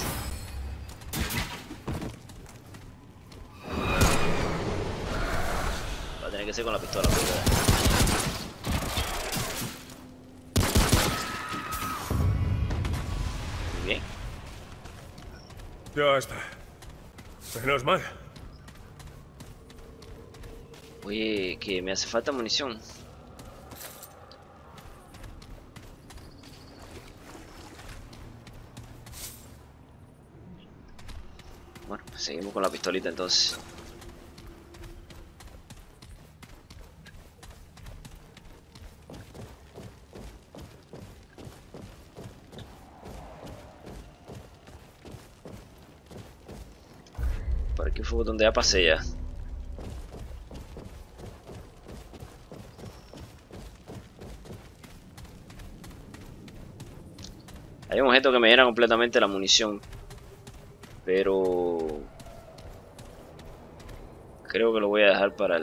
Va a tener que ser con la pistola. Muy bien. Ya está. Menos mal. Oye, que me hace falta munición. Bueno, pues seguimos con la pistolita entonces. Por aquí fue donde ya pasé ya. Hay un objeto que me llena completamente la munición, pero creo que lo voy a dejar para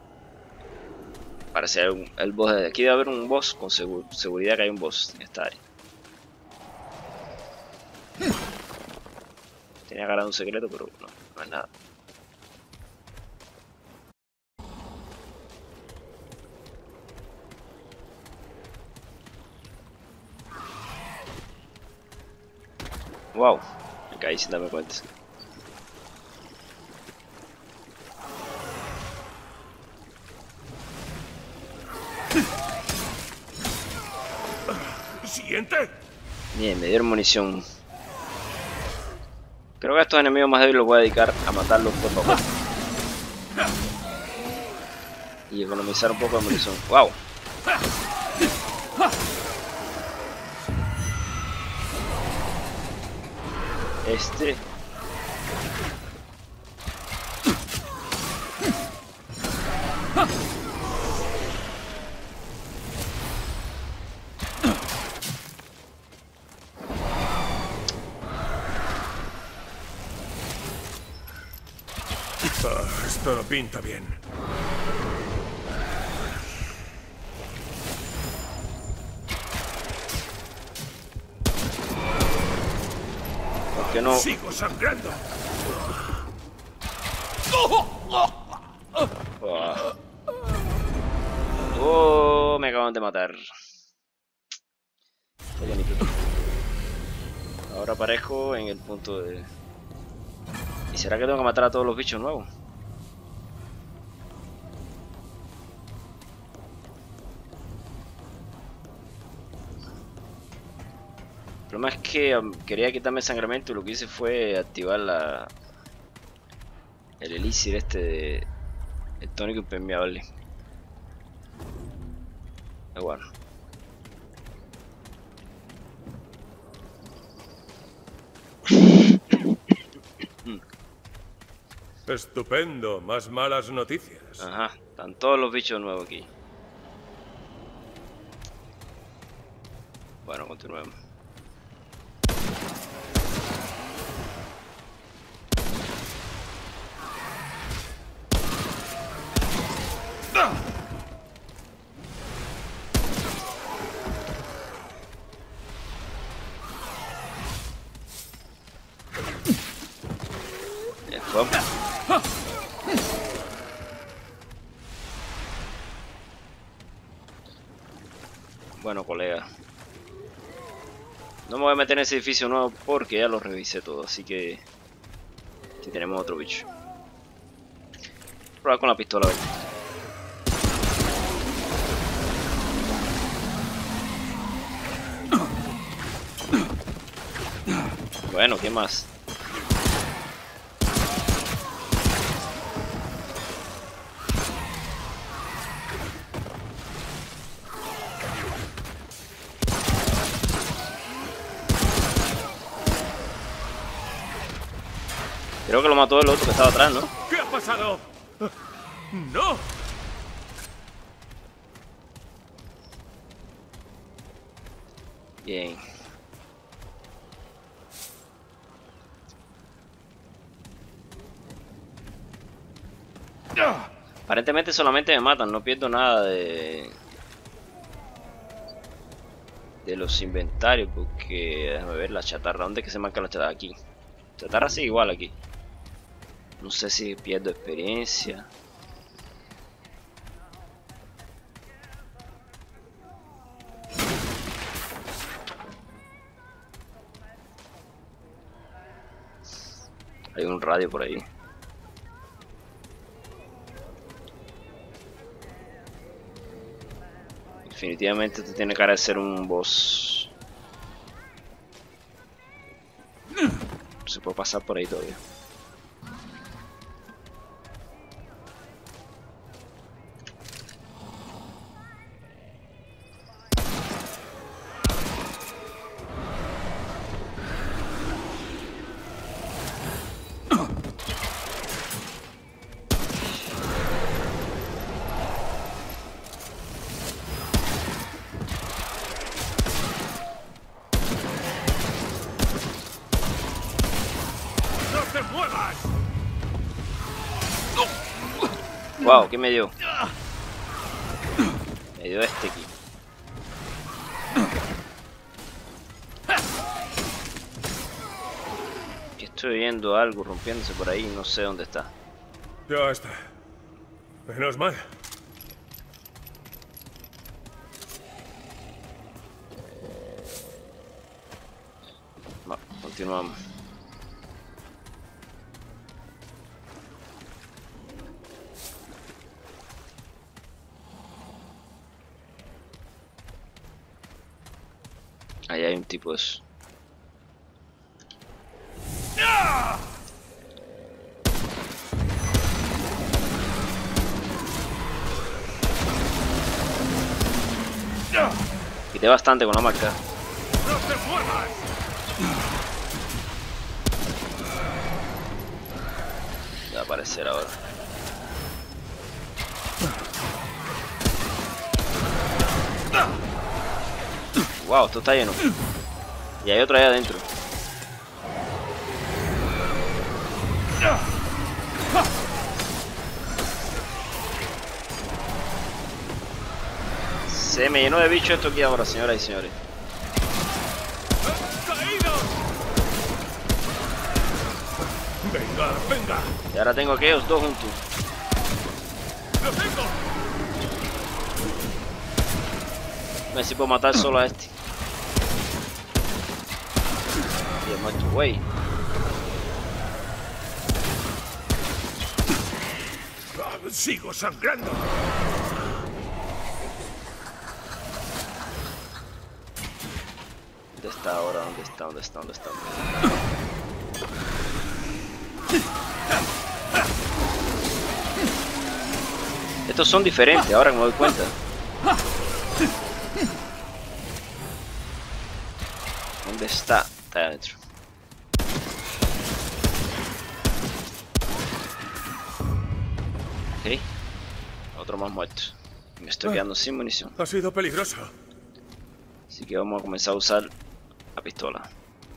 hacer el boss. Aquí debe haber un boss, con seguridad que hay un boss en esta área. Tenía ganado un secreto, pero no es nada. Wow, me caí sin darme cuenta. Siguiente. Bien, me dieron munición. Creo que a estos enemigos más débiles los voy a dedicar a matarlos poco a poco. Y economizar un poco de munición. Wow. Esto no pinta bien. ¿Por qué no? Sigo sangrando. Oh, me acaban de matar. Qué bonito. Ahora aparezco en el punto de... ¿Y será que tengo que matar a todos los bichos nuevos? El problema es que quería quitarme el sangramiento y lo que hice fue activar el elixir el tónico impermeable. Bueno. Estupendo, más malas noticias. Ajá, están todos los bichos nuevos aquí. Bueno, continuemos. Bueno, colega, no me voy a meter en ese edificio nuevo porque ya lo revisé todo, así que aquí tenemos otro bicho. Probar con la pistola a ver. Bueno, ¿qué más? Creo que lo mató el otro que estaba atrás, ¿no? ¿Qué ha pasado? ¡No! Bien. Aparentemente solamente me matan, no pierdo nada de de los inventarios, porque déjame ver la chatarra. ¿Dónde es que se marca la chatarra? Aquí. Chatarra sigue igual aquí. No sé si pierdo experiencia. Hay un radio por ahí. Definitivamente esto tiene cara de ser un boss. No se puede pasar por ahí todavía. Wow, ¿qué me dio? Me dio este aquí. Aquí estoy viendo algo rompiéndose por ahí, no sé dónde está. Ya está. Menos mal. Va, continuamos. Ahí hay un tipo de eso. Quité bastante con la marca. ¡No te muevas! Va a aparecer ahora. Wow, esto está lleno. Y hay otro ahí adentro. Se me llenó de bicho esto aquí ahora, señoras y señores. ¡Caído! Venga, venga. Y ahora tengo aquellos dos juntos. ¡Lo tengo! A ver si puedo matar solo a este. Y he muerto, güey. Sigo sangrando. ¿Dónde está ahora? ¿Dónde está? ¿Dónde está? ¿Dónde está? Estos son diferentes, ahora que me doy cuenta. ¿Dónde está? Está ahí adentro. Ok. Otro más muerto. Me estoy quedando sin munición. Ha sido peligroso. Así que vamos a comenzar a usar la pistola.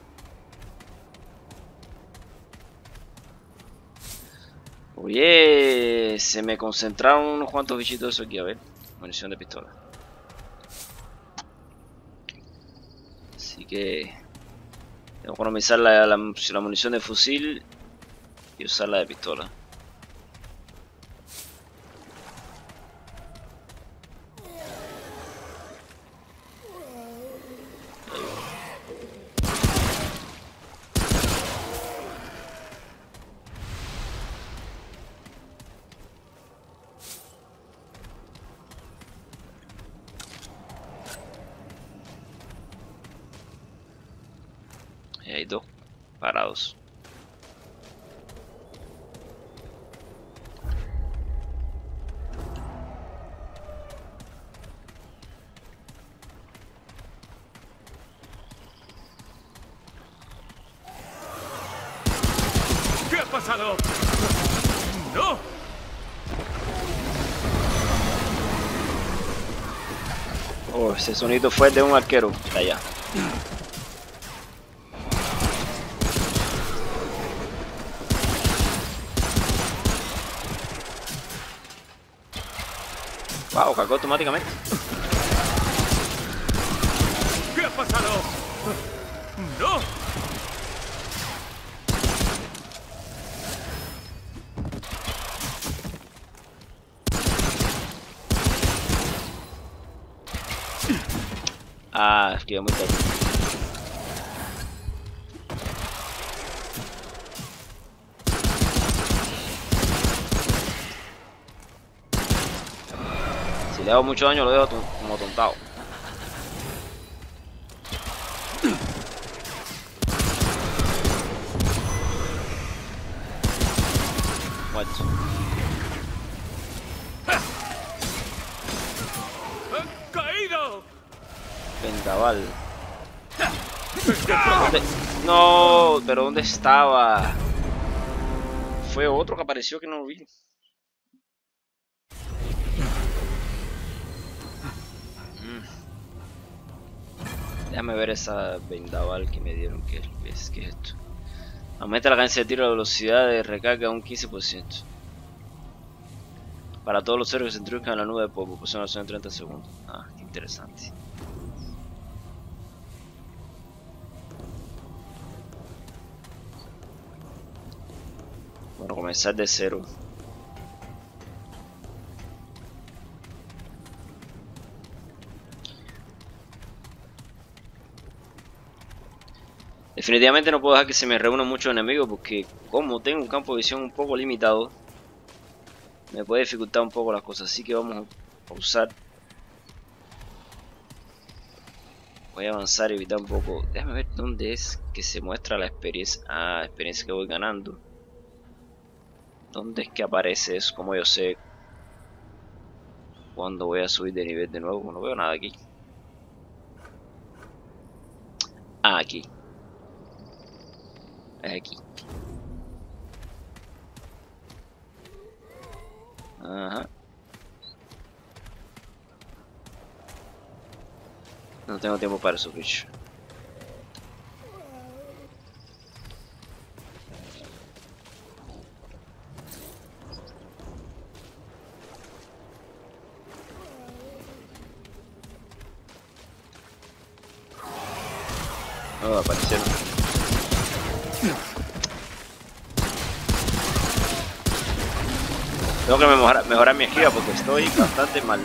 Oye, se me concentraron unos cuantos bichitos aquí, a ver. Munición de pistola. Así que tengo que economizar la munición de fusil y usar la de pistola. Y hay dos parados. ¿Qué ha pasado? ¡No! Oh, ese sonido fue de un arquero. Allá. Wow, cargó automáticamente. ¿Qué ha Ah, esquiva muy tarde. Si le hago mucho daño lo dejo como tontado. Muerto. ¡He caído! Vendaval. ¿Dónde? No, pero ¿dónde estaba? Fue otro que apareció que no lo vi. Déjame ver esa vendaval que me dieron. ¿Qué es esto? Aumenta la cadencia de tiro, la velocidad de recarga a un 15%. Para todos los héroes que se introduzcan en la nube de polvo, pues una acción en 30 segundos. Ah, qué interesante. Bueno, comenzar de cero. Definitivamente no puedo dejar que se me reúnan muchos enemigos porque como tengo un campo de visión un poco limitado, me puede dificultar un poco las cosas, así que vamos a usar. Voy a avanzar y evitar un poco. Déjame ver dónde es que se muestra la experiencia. Ah, experiencia que voy ganando. ¿Dónde es que aparece eso? Como yo sé cuándo voy a subir de nivel de nuevo. No veo nada aquí. Ah, aquí. Es aquí. Ajá. No tengo tiempo para eso, bicho. Oh, aparecieron. Tengo que mejorar mi esquiva porque estoy bastante mal.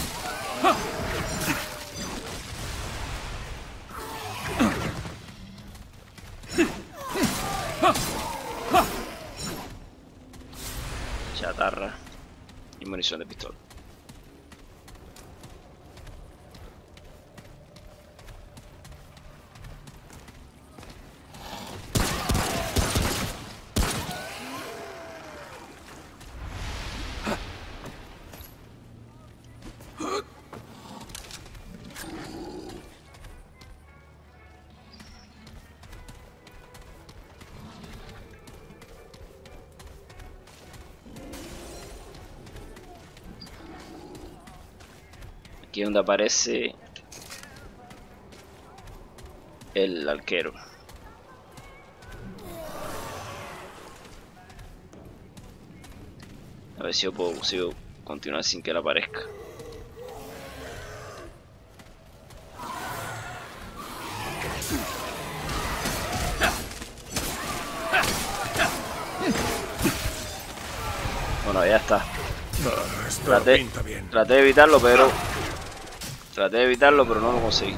Chatarra y munición de pistola. Aquí es donde aparece el arquero. A ver si yo consigo continuar sin que él aparezca. Bueno, ya está. Traté de evitarlo, pero no lo conseguí.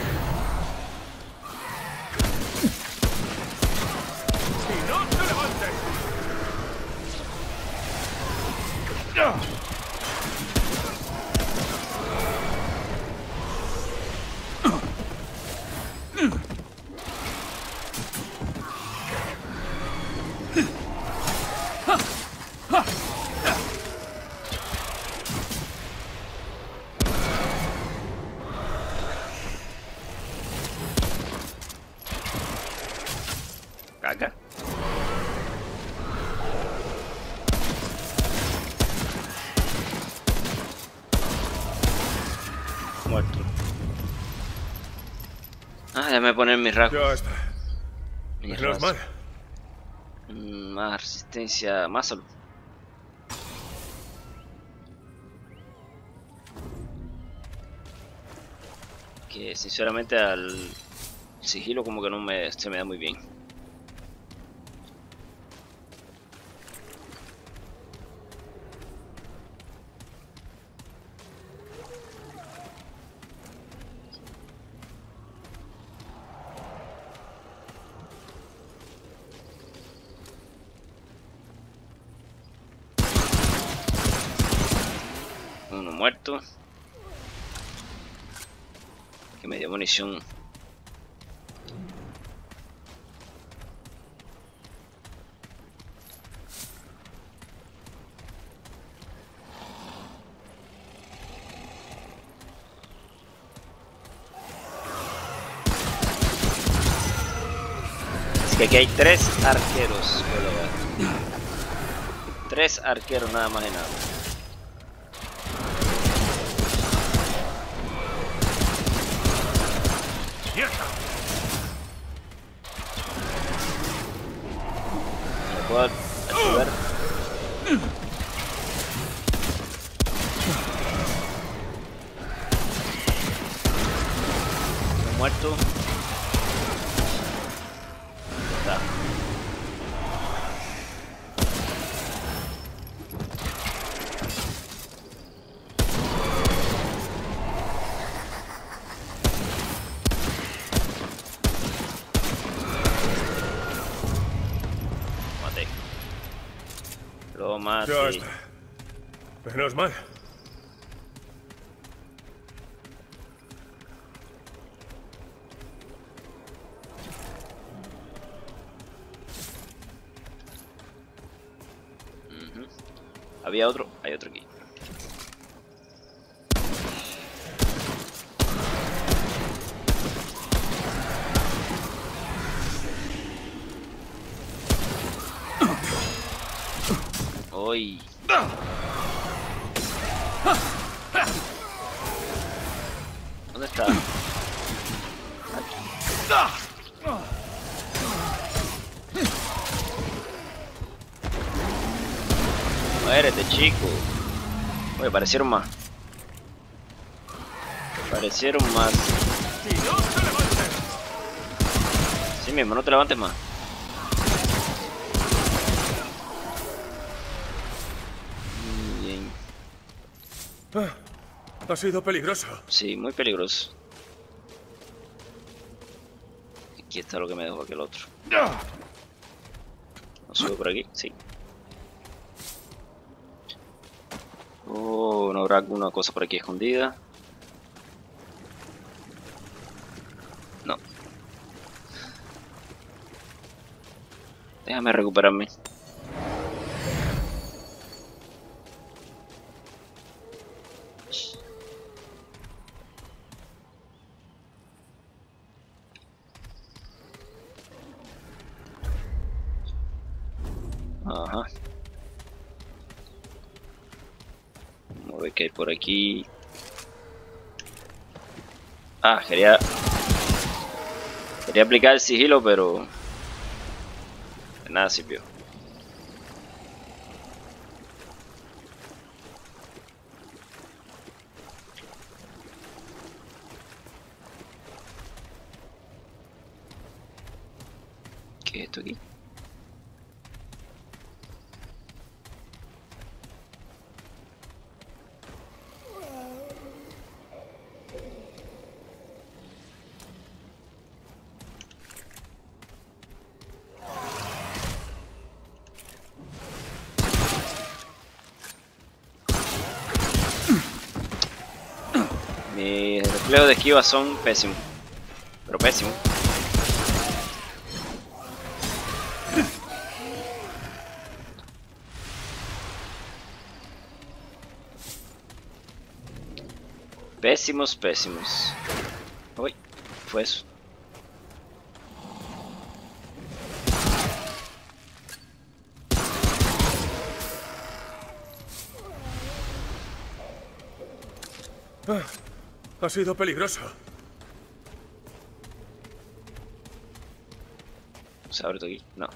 Caca. Muerto. Ah, déjame poner mi rasgo. Ya está. Mi Menos rasgo. mal. Más resistencia, más salud. Que sinceramente al sigilo como que no se me da muy bien. Uno muerto. Que me dio munición. Que aquí hay 3 arqueros, colega. 3 arqueros nada más y nada. ¿Me puedo ayudar? Muerto. Lo maté. Ya está. Menos mal. Había otro, hay otro aquí. Uy. ¿Dónde está? Muérete, chico. Oye, parecieron más. Parecieron más. Sí mismo, no te levantes más. Bien. Ha sido peligroso. Sí, muy peligroso. Aquí está lo que me dejó aquel otro. ¿No sube por aquí? Sí. Oh, ¿no habrá alguna cosa por aquí escondida? No. Déjame recuperarme. Ajá. Vamos a ver qué hay por aquí. Ah, quería aplicar el sigilo, pero de nada sirvió. ¿Qué es esto aquí? Mis reflejos de esquiva son pésimos, pero pésimos. Pésimos, pésimos. Uy, ¿qué fue eso? Ha sido peligroso. ¿Se abre todo aquí? No.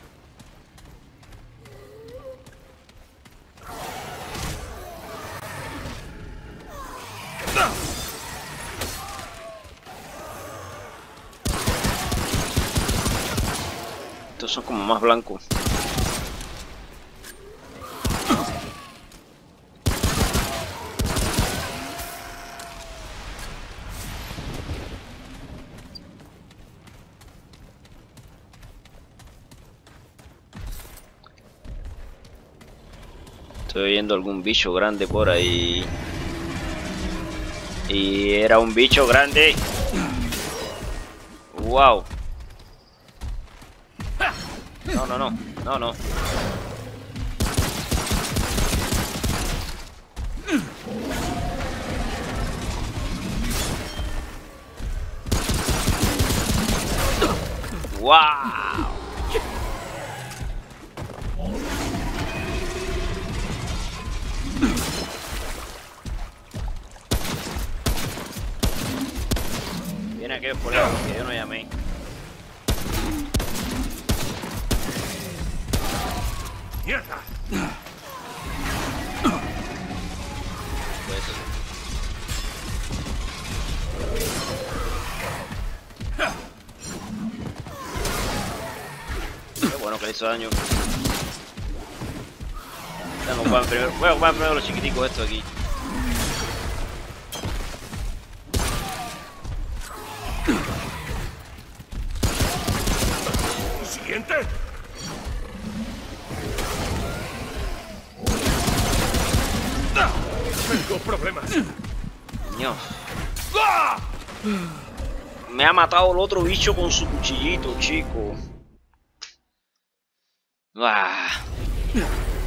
Estos son como más blancos. Estoy viendo algún bicho grande por ahí. Y era un bicho grande. Wow. No, no, no, no, no. Wow. Viene aquel por ahí que yo no llamé. ¡Mierda! Puede ser. Qué bueno que le hizo daño. Voy a ocupar primero los chiquiticos estos aquí. Siguiente. Tengo problemas. Dios. Me ha matado el otro bicho con su cuchillito, chico.